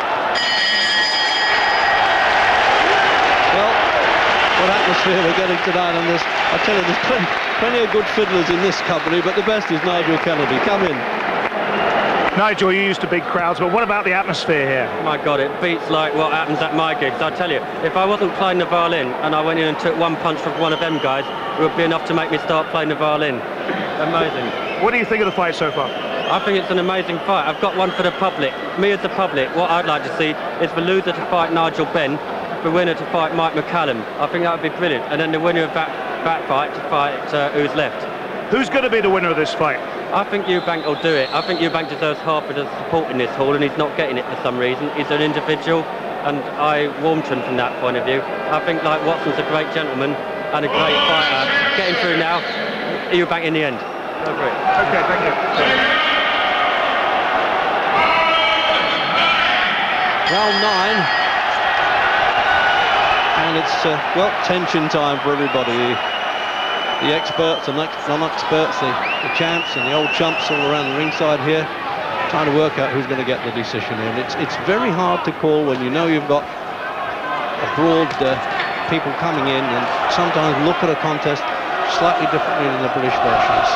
[SPEAKER 2] Well, what atmosphere we're getting tonight on this. I tell you, there's plenty, plenty of good fiddlers in this company, but the best is Nigel Kennedy. Come in.
[SPEAKER 8] Nigel, you're used to big crowds, but what about the atmosphere here?
[SPEAKER 9] My God, it beats like what happens at my gigs. I tell you, if I wasn't playing the violin and I went in and took one punch from one of them guys, it would be enough to make me start playing the violin. Amazing.
[SPEAKER 8] What do you think of the fight so far?
[SPEAKER 9] I think it's an amazing fight. I've got one for the public. Me as the public, what I'd like to see is the loser to fight Nigel Benn, the winner to fight Mike McCallum. I think that would be brilliant. And then the winner of that, that fight to fight uh, who's left.
[SPEAKER 8] Who's going to be the winner of this fight?
[SPEAKER 9] I think Eubank will do it. I think Eubank deserves half of the support in this hall, and he's not getting it for some reason. He's an individual, and I warm to him from that point of view. I think like Watson's a great gentleman and a great fighter. Getting through now, Eubank in the end. I agree.
[SPEAKER 8] Okay, thank you.
[SPEAKER 2] Round nine. And it's, uh, well, tension time for everybody. The experts and non-experts, the, the champs and the old chumps all around the ringside here, trying to work out who's going to get the decision in. It's, it's very hard to call when you know you've got a broad uh, people coming in and sometimes look at a contest slightly differently than the British versions.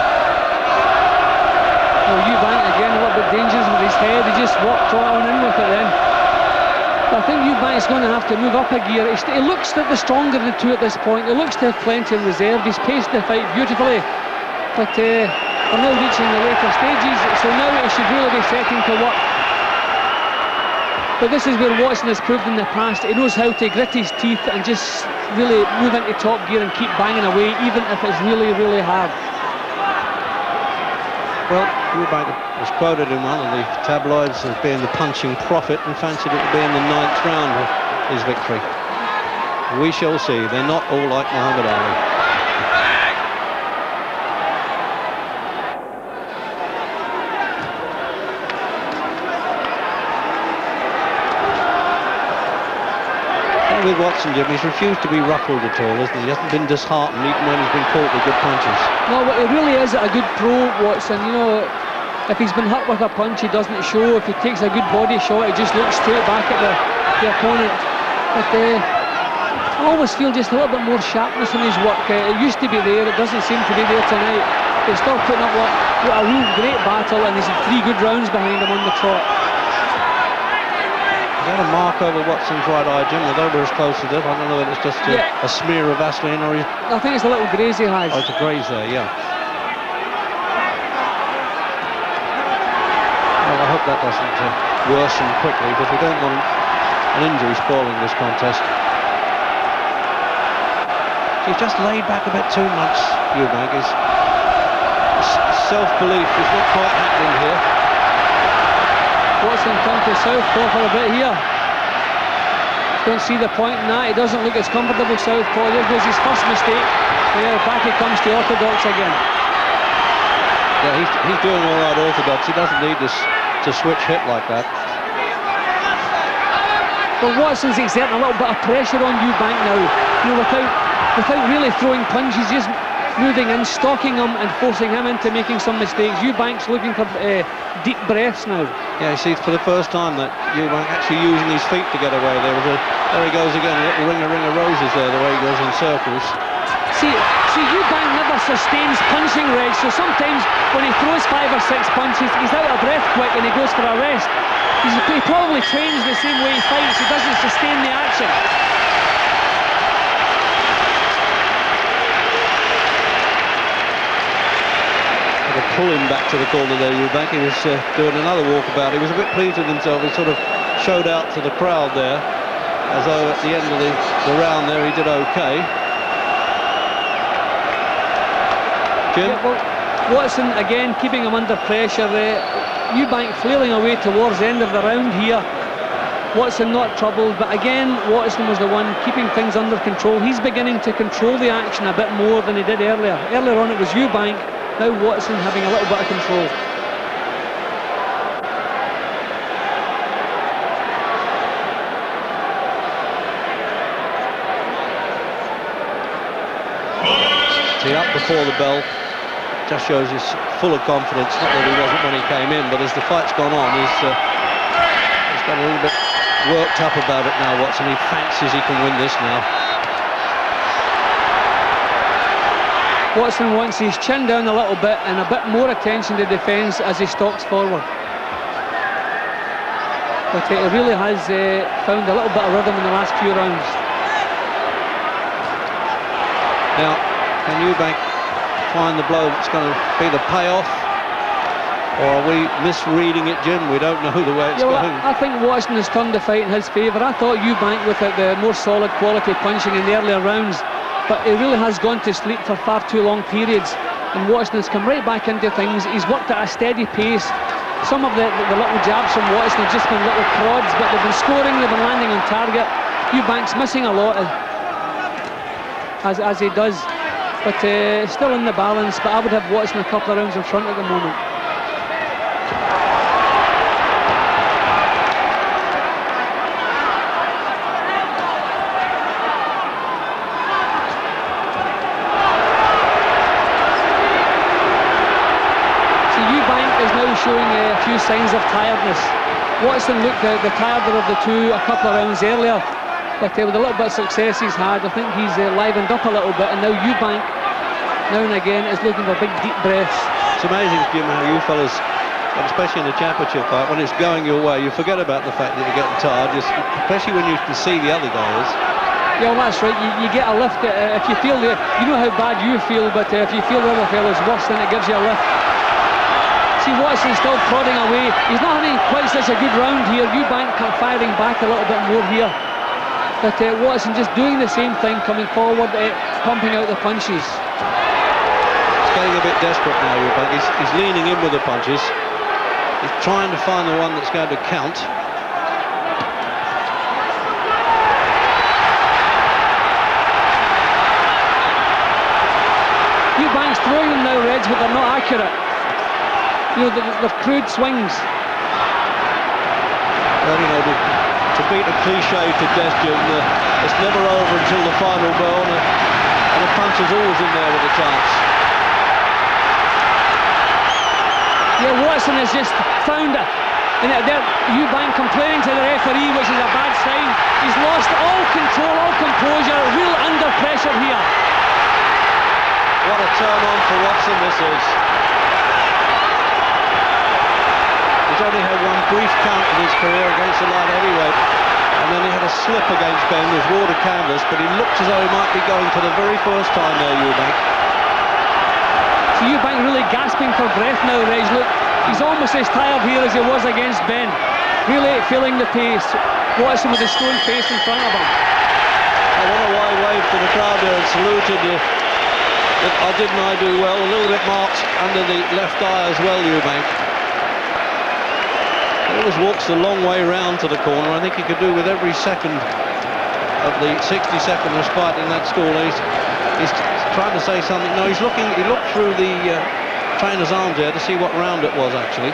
[SPEAKER 6] Well, Eubank again a little bit dangerous with his head. He just walked right on in with it then. But I think Eubank's going to have to move up a gear. He looks like the stronger of the two at this point. He looks to have plenty in reserve. He's paced the fight beautifully. But uh, we're now reaching the later stages, so now he should really be setting to work. But this is where Watson has proved in the past. He knows how to grit his teeth and just really move into top gear and keep banging away, even if it's really, really hard.
[SPEAKER 2] Well, Eubank was quoted in one of the tabloids as being the punching prophet and fancied it to be in the ninth round of his victory. We shall see. They're not all like Muhammad Ali. trouble with Watson, Jim, he's refused to be ruffled at all, isn't he? He hasn't been disheartened even when he's been caught with good punches.
[SPEAKER 6] No, but he really is a good pro, Watson. You know, if he's been hurt with a punch, he doesn't show. If he takes a good body shot, he just looks straight back at the, the opponent. But uh, I always feel just a little bit more sharpness in his work. Uh, it used to be there, it doesn't seem to be there tonight. He's still putting up what, what a real great battle, and he's had three good rounds behind him on the trot.
[SPEAKER 2] Is that a mark over Watson's right eye, Jim? Although we're as close as it, I don't know whether it's just a,
[SPEAKER 6] yeah.
[SPEAKER 2] a smear of Vaseline or... He...
[SPEAKER 6] I think it's a little graze he has.
[SPEAKER 2] Oh, it's a graze there, yeah. Well, I hope that doesn't uh, worsen quickly, because we don't want an injury spoiling this contest. He's just laid back a bit too much, Eubank. His self-belief is not quite happening here.
[SPEAKER 6] Watson come to southpaw for a bit here. Don't see the point in that. He doesn't look as comfortable southpaw. There goes his first mistake. There, back he comes to orthodox again.
[SPEAKER 2] Yeah, he's, he's doing all right orthodox. He doesn't need this to switch hip like that.
[SPEAKER 6] Well, Watson's exerting a little bit of pressure on Eubank now. You know, without without really throwing punches, just moving in, stalking him and forcing him into making some mistakes. Eubank's looking for uh, deep breaths now.
[SPEAKER 2] Yeah, you see, for the first time that Eubank actually using his feet to get away. There was a, there he goes again, a little ring of ring of roses there, the way he goes in circles.
[SPEAKER 6] See, see, Eubank never sustains punching, Reg, so sometimes when he throws five or six punches, he's out of breath quick and he goes for a rest. He's, he probably trains the same way he fights, he doesn't sustain the action.
[SPEAKER 2] Pull him back to the corner there, Eubank. He was uh, doing another walkabout. He was a bit pleased with himself. He sort of showed out to the crowd there, as though at the end of the, the round there he did okay. Jim?
[SPEAKER 6] Yeah, well, Watson again keeping him under pressure. Uh, Eubank flailing away towards the end of the round here. Watson not troubled, but again Watson was the one keeping things under control. He's beginning to control the action a bit more than he did earlier. Earlier on it was Eubank. Now Watson having a little bit of control.
[SPEAKER 2] See, up before the bell, just shows he's full of confidence. Not that he wasn't when he came in, but as the fight's gone on, he's, uh, he's got a little bit worked up about it now, Watson. He fancies he can win this now.
[SPEAKER 6] Watson wants his chin down a little bit and a bit more attention to defence as he stalks forward. But uh, he really has uh, found a little bit of rhythm in the last few rounds.
[SPEAKER 2] Now, can Eubank find the blow that's going to be the payoff? Or are we misreading it, Jim? We don't know the way it's
[SPEAKER 6] yeah, well,
[SPEAKER 2] going.
[SPEAKER 6] I, I think Watson has turned the fight in his favour. I thought Eubank with the, the more solid quality punching in the earlier rounds, but he really has gone to sleep for far too long periods, and Watson has come right back into things. He's worked at a steady pace. Some of the, the, the little jabs from Watson have just been little prods, but they've been scoring, they've been landing on target. Eubank's missing a lot, as, as he does, but uh, still in the balance. But I would have Watson a couple of rounds in front at the moment. Showing a few signs of tiredness. Watson looked the, the tireder of the two a couple of rounds earlier, but uh, with a little bit of success he's had, I think he's uh, livened up a little bit, and now Eubank, now and again, is looking for big deep breaths.
[SPEAKER 2] It's amazing, Jim, how you fellas, especially in the championship fight, when it's going your way, you forget about the fact that you're getting tired, just, especially when you can see the other guys.
[SPEAKER 6] Yeah, well, that's right. You, you get a lift uh, if you feel the, you know how bad you feel, but uh, if you feel the other fella's worse, then it gives you a lift. See Watson still prodding away. He's not having quite such a good round here. Eubank firing back a little bit more here. But uh, Watson just doing the same thing, coming forward, uh, pumping out the punches.
[SPEAKER 2] He's getting a bit desperate now, Eubank. He's, he's leaning in with the punches. He's trying to find the one that's going to count.
[SPEAKER 6] Eubank's throwing them now, Reg, but they're not accurate. You know, they're, they're crude swings.
[SPEAKER 2] Well, you know, to, to repeat a cliche suggestion. Uh, it's never over until the final bell, and a, and a punch is always in there with a chance.
[SPEAKER 6] Yeah, Watson has just found it. And there, Eubank complaining to the referee, which is a bad sign. He's lost all control, all composure, real under pressure here.
[SPEAKER 2] What a turn on for Watson this is. He's only had one brief count in his career against a light heavyweight, and then he had a slip against Ben with water canvas, but he looked as though he might be going for the very first time there, Eubank.
[SPEAKER 6] So Eubank really gasping for breath now, Reg. Look, he's almost as tired here as he was against Ben. Really feeling the pace. Watson with a stone face in front of him.
[SPEAKER 2] I want a wide wave to the crowd there and saluted. Uh, I didn't I do well, a little bit marked under the left eye as well, Eubank. He always walks the long way round to the corner. I think he could do with every second of the sixty second respite in that stall. He's, he's trying to say something. No, he's looking, he looked through the uh, trainer's arms there to see what round it was actually.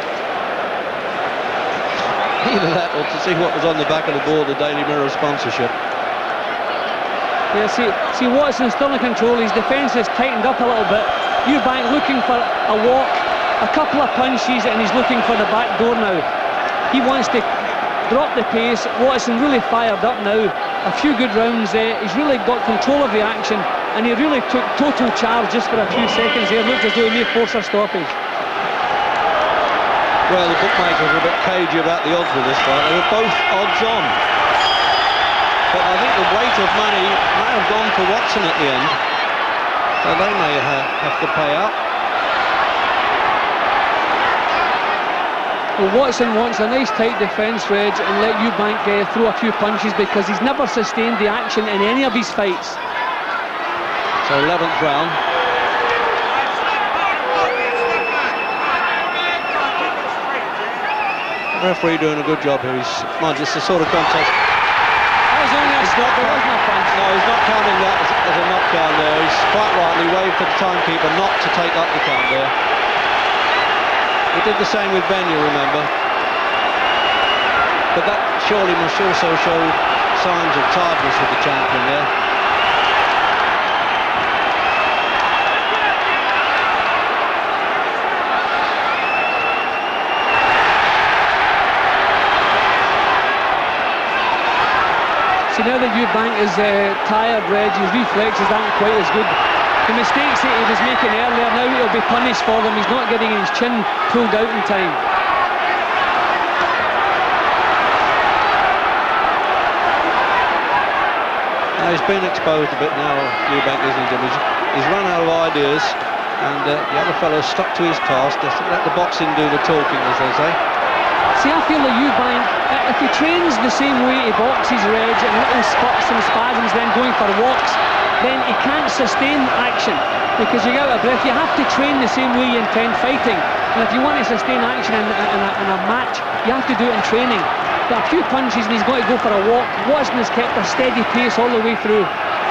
[SPEAKER 2] Either that or to see what was on the back of the board, the Daily Mirror sponsorship.
[SPEAKER 6] Yeah, see, see Watson's still in control. His defence has tightened up a little bit. Eubank looking for a walk, a couple of punches, and he's looking for the back door now. He wants to drop the pace. Watson really fired up now. A few good rounds there. He's really got control of the action, and he really took total charge just for a few seconds there. Looked as though he may force a stoppage.
[SPEAKER 2] Well, the bookmakers were a bit cagey about the odds with this fight. They were both odds on. But I think the weight of money may have gone for Watson at the end. So they may ha have to pay up.
[SPEAKER 6] Well, Watson wants a nice tight defence, Reg, and let Eubank uh, throw a few punches, because he's never sustained the action in any of his fights.
[SPEAKER 2] So eleventh round. The referee doing a good job here. He's, mind, it's the sort of contest.
[SPEAKER 6] That was only a stop, there wasn't a punch.
[SPEAKER 2] No, he's not counting that as, as a knockdown there. He's quite rightly waved to the timekeeper not to take up the count there. He did the same with Ben, you remember. But that surely must also show signs of tiredness with the champion there.
[SPEAKER 6] See, now that Eubank is uh, tired, Reg, his reflexes aren't quite as good. The mistakes that he was making earlier, now he'll be punished for them. He's not getting his chin pulled out in time.
[SPEAKER 2] Now he's been exposed a bit now, Eubank, isn't he? He's, he's run out of ideas, and uh, the other fellow's stuck to his task. Just let the boxing do the talking, as they say.
[SPEAKER 6] See, I feel that Eubank, if he trains the same way he boxes, Reg, and little spots and spasms, then going for walks, then he can't sustain action, because you get out of breath. You have to train the same way you intend fighting, and if you want to sustain action in, in, a, in a match, you have to do it in training. But a few punches and he's got to go for a walk. Watson has kept a steady pace all the way through.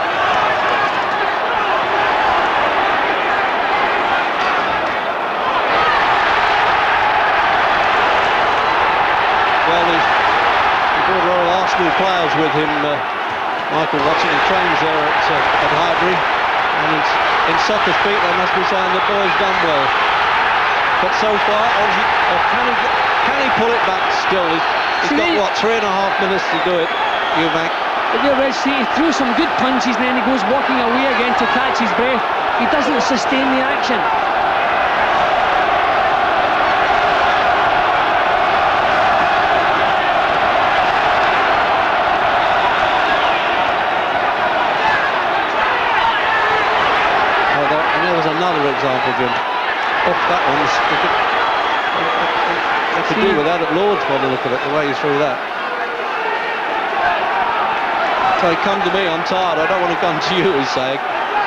[SPEAKER 2] Well, he's, he brought a lot of Arsenal players with him, uh, Michael Watson. He trains there at, uh, at Highbury, and it's, in soccer speak they must be saying the boy's done well. But so far, or he, or can, he, can he pull it back still? He's, he's got, what, three and a half minutes to do it, Eubank.
[SPEAKER 6] But yeah, Reg, see, he threw some good punches and then he goes walking away again to catch his breath. He doesn't sustain the action.
[SPEAKER 2] Another example, Jim. Off that one, they could, they could do with that at Lord's by the look of it, the way he threw that. So come to me, I'm tired, I don't want to come to you, he's saying.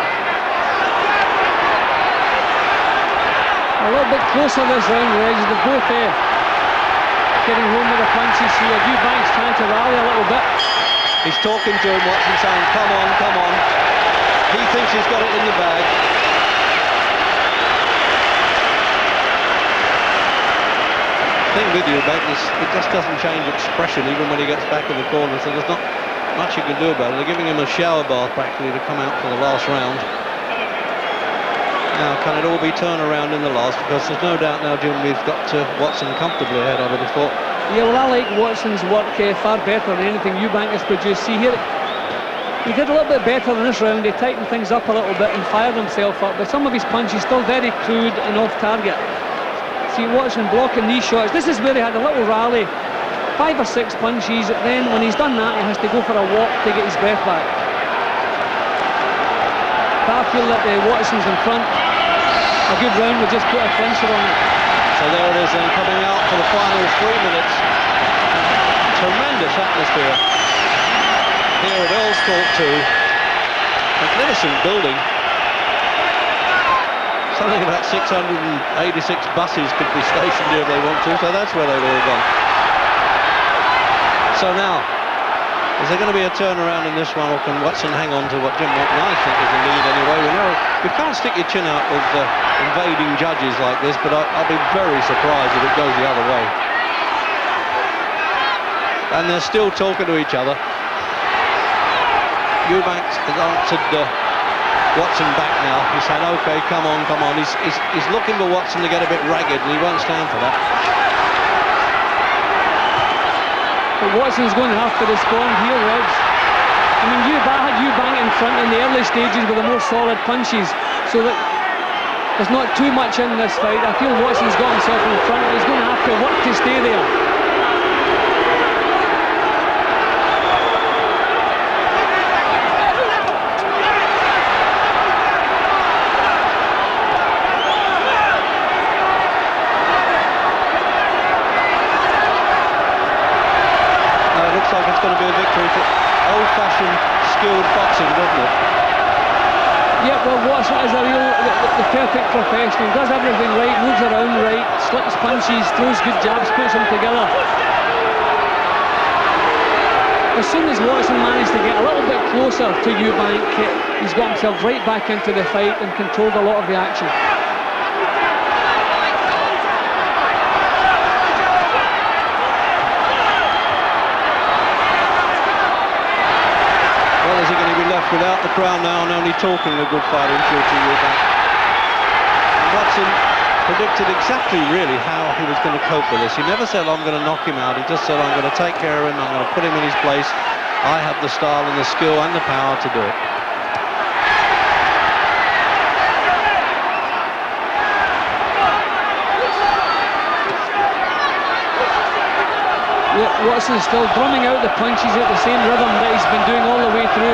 [SPEAKER 6] A little bit closer this round, Reg. They're both there. Getting home with the punches here. Eubank's trying to rally a little bit.
[SPEAKER 2] He's talking to him, Watson, saying, come on, come on. He thinks he's got it in the bag. thing with Eubank is it just doesn't change expression even when he gets back in the corner, so there's not much you can do about it. They're giving him a shower bath practically to come out for the last round. Now, can it all be turned around in the last? Because there's no doubt now Jim we've got uh, Watson comfortably ahead, I would have thought.
[SPEAKER 6] Yeah, well, I like Watson's work uh, far better than anything Eubank has produced. See here, he did a little bit better in this round. He tightened things up a little bit and fired himself up, but some of his punches still very crude and off target. See Watson blocking these shots. This is where he had a little rally, five or six punches. Then when he's done that, he has to go for a walk to get his breath back. But I feel that uh, Watson's in front. A good round would just put a clincher on it.
[SPEAKER 2] So there it is then, coming out for the final three minutes. Tremendous atmosphere here at Earls Court two. Magnificent building. Something about six hundred eighty-six buses could be stationed here if they want to, so that's where they've all gone. So now, is there going to be a turnaround in this one, or can Watson hang on to what Jim Watson, I think, is the lead anyway? We know you can't stick your chin out with uh, invading judges like this, but I, I'll be very surprised if it goes the other way. And they're still talking to each other. Eubank has answered uh, Watson back now. He's saying, "Okay, come on, come on." He's, he's, he's looking for Watson to get a bit ragged, and he won't stand for that.
[SPEAKER 6] But Watson's going to have to respond here, Reg. I mean, Eubank had Eubank in front in the early stages with the more solid punches, so that there's not too much in this fight. I feel Watson's got himself in front, but he's going to have to work to stay there.
[SPEAKER 2] It's going to be a victory for old-fashioned, skilled boxing, doesn't it?
[SPEAKER 6] Yeah, well, Watson is a real, the, the perfect professional. Does everything right, moves around right, slips punches, throws good jabs, puts them together. As soon as Watson managed to get a little bit closer to Eubank, he's got himself right back into the fight and controlled a lot of the action.
[SPEAKER 2] Without the crowd now and only talking a good fight in shooting Eubank. Watson predicted exactly really how he was going to cope with this. He never said I'm going to knock him out, he just said I'm going to take care of him, I'm going to put him in his place. I have the style and the skill and the power to do it.
[SPEAKER 6] Yeah, Watson's still drumming out the punches at the same rhythm that he's been doing all the way through.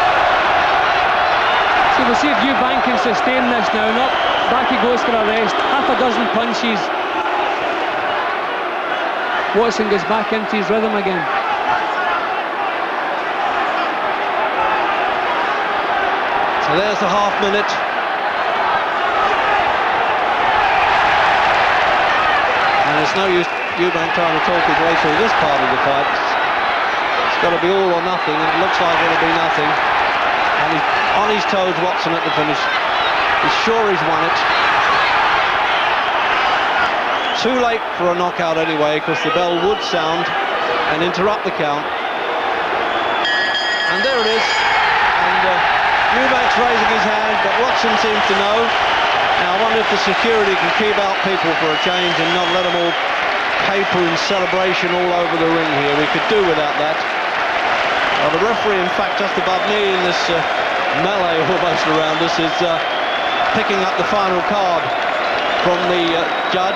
[SPEAKER 6] So we'll see if Eubank can sustain this now. Not back he goes for a rest. Half a dozen punches. Watson goes back into his rhythm again.
[SPEAKER 2] So there's the half minute. And it's no use Eubank trying to talk his way through this part of the fight. It's got to be all or nothing, and it looks like it'll be nothing. And he's on his toes, Watson at the finish. He's sure he's won it. Too late for a knockout anyway, because the bell would sound and interrupt the count. And there it is. And uh, Eubank's raising his hand, but Watson seems to know. Now I wonder if the security can keep out people for a change and not let them all paper and celebration all over the ring here. We could do without that. Well, the referee, in fact, just above me in this uh, melee almost around us, is uh, picking up the final card from the uh, judge.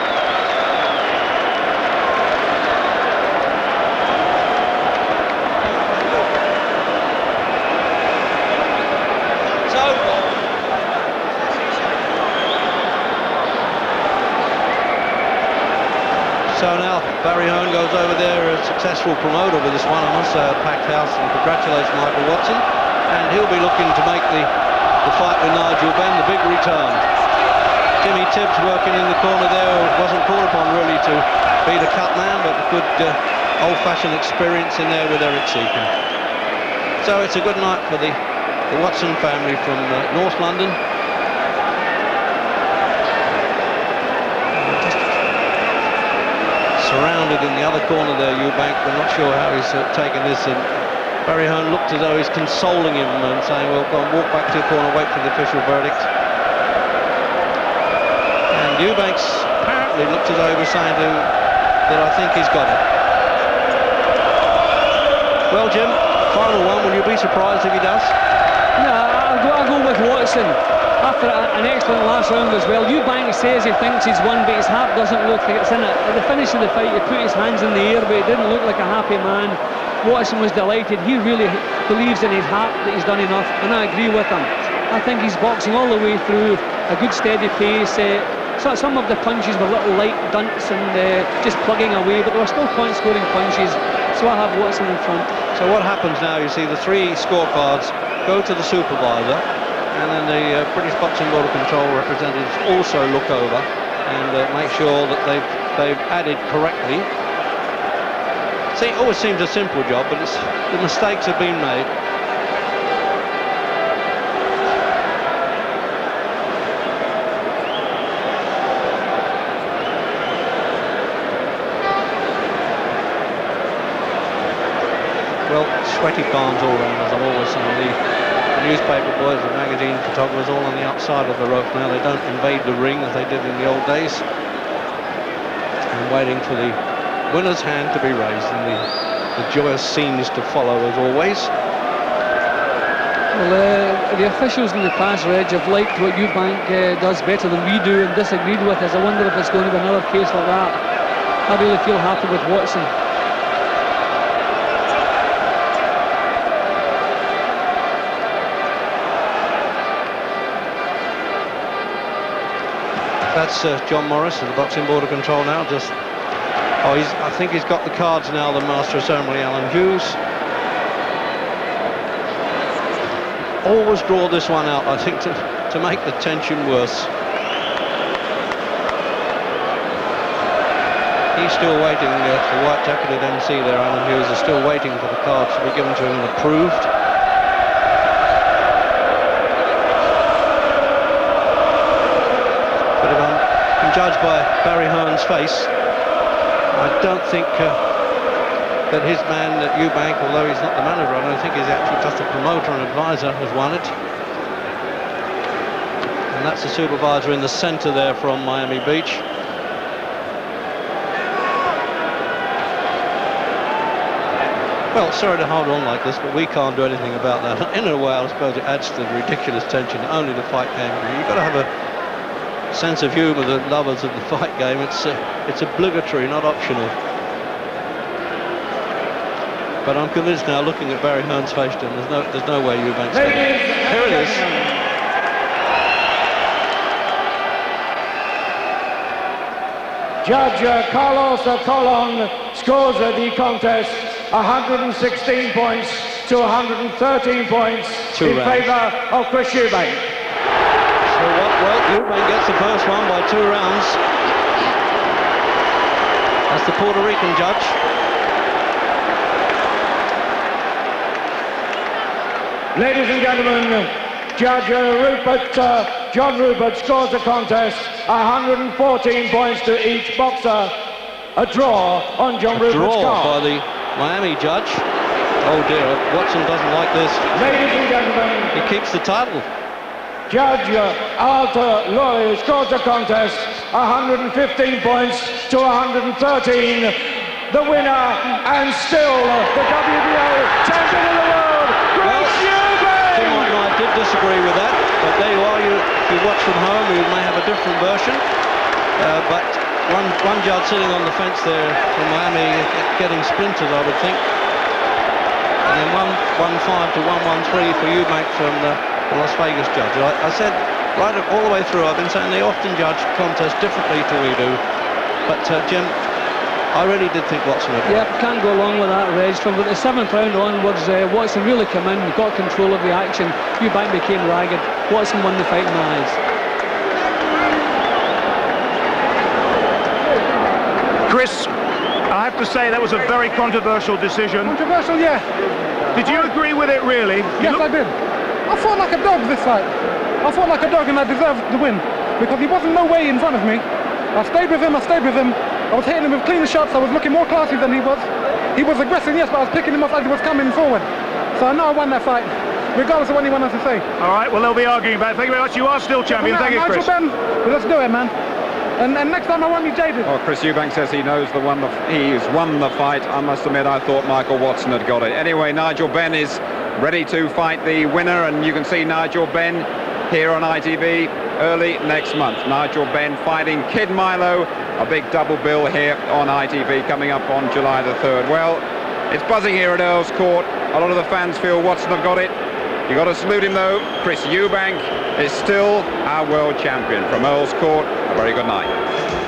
[SPEAKER 2] So now Barry Hearn goes over there, a successful promoter with this one, I must say, a packed house, and congratulates Michael Watson. And he'll be looking to make the, the fight with Nigel Benn, the big return. Jimmy Tibbs working in the corner there, wasn't called upon really to be the cut man, but a good uh, old-fashioned experience in there with Eric Seacon. So it's a good night for the, the Watson family from uh, North London. surrounded in the other corner there, Eubank. We're not sure how he's uh, taken this, and Barry Hearn looked as though he's consoling him and saying, well, go and walk back to your corner, wait for the official verdict. And Eubanks apparently looked as though he was saying to him that I think he's got it. Well, Jim, final one, will you be surprised if he does?
[SPEAKER 6] No, I'll go, I'll go with Watson. After a, an excellent last round as well. Eubank says he thinks he's won, but his heart doesn't look like it's in it. At the finish of the fight, he put his hands in the air, but he didn't look like a happy man. Watson was delighted. He really believes in his heart that he's done enough, and I agree with him. I think he's boxing all the way through, a good steady pace. Uh, so some of the punches were little light dunts and uh, just plugging away, but there were still point-scoring punches, so I have Watson in front.
[SPEAKER 2] So what happens now, you see the three scorecards go to the supervisor, and then the uh, British Boxing Board of Control representatives also look over and uh, make sure that they've, they've added correctly. See, it always seems a simple job, but it's, the mistakes have been made. Well, sweaty palms all around, as I've always seen. The, the newspaper boys, the magazine photographers, all on the outside of the rope now. They don't invade the ring as they did in the old days. And waiting for the winner's hand to be raised, and the, the joyous scenes to follow, as always.
[SPEAKER 6] Well, uh, the officials in the past, Reg, have liked what Eubank uh, does better than we do and disagreed with us. I wonder if it's going to be another case like that. I really feel happy with Watson.
[SPEAKER 2] That's uh, John Morris of the Boxing Board of Control now. Just, oh, he's, I think he's got the cards now, the Master of Ceremony, Alan Hughes. Always draw this one out, I think, to, to make the tension worse. He's still waiting, uh, the white-jacketed M C there, Alan Hughes, is still waiting for the cards to be given to him and approved. Judged by Barry Hearn's face, I don't think uh, that his man, uh, Eubank, although he's not the manager, I don't think he's actually just a promoter and advisor, has won it. And that's the supervisor in the centre there from Miami Beach. Well, sorry to hold on like this, but we can't do anything about that. In a way, I suppose it adds to the ridiculous tension, only the fight game. You've got to have a sense of humour, the lovers of the fight game. It's uh, it's obligatory, not optional. But I'm convinced now, looking at Barry Hearn's face, Jim, there's no there's no way Eubank's going to. Here it is.
[SPEAKER 5] Judge uh, Carlos Colon scores uh, the contest one hundred sixteen points to one hundred thirteen points
[SPEAKER 2] Two
[SPEAKER 5] in
[SPEAKER 2] rounds.
[SPEAKER 5] favour of Chris Eubank.
[SPEAKER 2] So what, well, Eubank gets the first one by two rounds. That's the Puerto Rican judge.
[SPEAKER 5] Ladies and gentlemen, Judge uh, Rupert, uh, John Rupert scores the contest one hundred fourteen points to each boxer. A draw on John
[SPEAKER 2] A
[SPEAKER 5] Rupert's
[SPEAKER 2] draw
[SPEAKER 5] card.
[SPEAKER 2] by the Miami judge. Oh dear, Watson doesn't like this.
[SPEAKER 5] Ladies and gentlemen,
[SPEAKER 2] He keeps the title.
[SPEAKER 5] Judge Alter Loy scores the contest one hundred fifteen points to one hundred thirteen. The winner and still the W B O champion of the world, Chris Eubank!
[SPEAKER 2] Tim and I did disagree with that, but there you are. You, you watch from home, you may have a different version. Uh, but one, one judge sitting on the fence there from Miami getting splinters, I would think. And then one, one five to one one three for Eubank from the, the Las Vegas judge. I, I said right all the way through, I've been saying they often judge contests differently to we do. But uh, Jim, I really did think Watson would win.
[SPEAKER 6] Yep, can't go along with that, Reg. From the seventh round onwards, uh, Watson really came in, got control of the action. Eubank became ragged. Watson won the fight in my eyes.
[SPEAKER 8] Chris, I have to say that was a very controversial decision.
[SPEAKER 10] Controversial, yeah.
[SPEAKER 8] Did you agree with it, really?
[SPEAKER 10] Yes, I did. I fought like a dog this fight. I fought like a dog and I deserved the win because he wasn't no way in front of me. I stayed with him, I stayed with him. I I was hitting him with cleaner shots. I was looking more classy than he was. He was aggressive, yes, but I was picking him off as he was coming forward. So I know I won that fight, regardless of what anyone has to say.
[SPEAKER 8] All right, well, they'll be arguing about it. Thank you very much. You are still champion. Thank you,
[SPEAKER 10] Nigel
[SPEAKER 8] Chris.
[SPEAKER 10] Ben, well, let's do it, man. And, and next time I won't be jaded.
[SPEAKER 1] Well, Chris Eubank says he knows the won the he's won the fight. I must admit, I thought Michael Watson had got it. Anyway, Nigel Benn is ready to fight the winner, and you can see Nigel Benn here on I T V early next month. Nigel Benn fighting Kid Milo, a big double bill here on I T V coming up on July the third. Well, it's buzzing here at Earls Court. A lot of the fans feel Watson have got it. You've got to salute him though. Chris Eubank is still our world champion. From Earls Court, a very good night.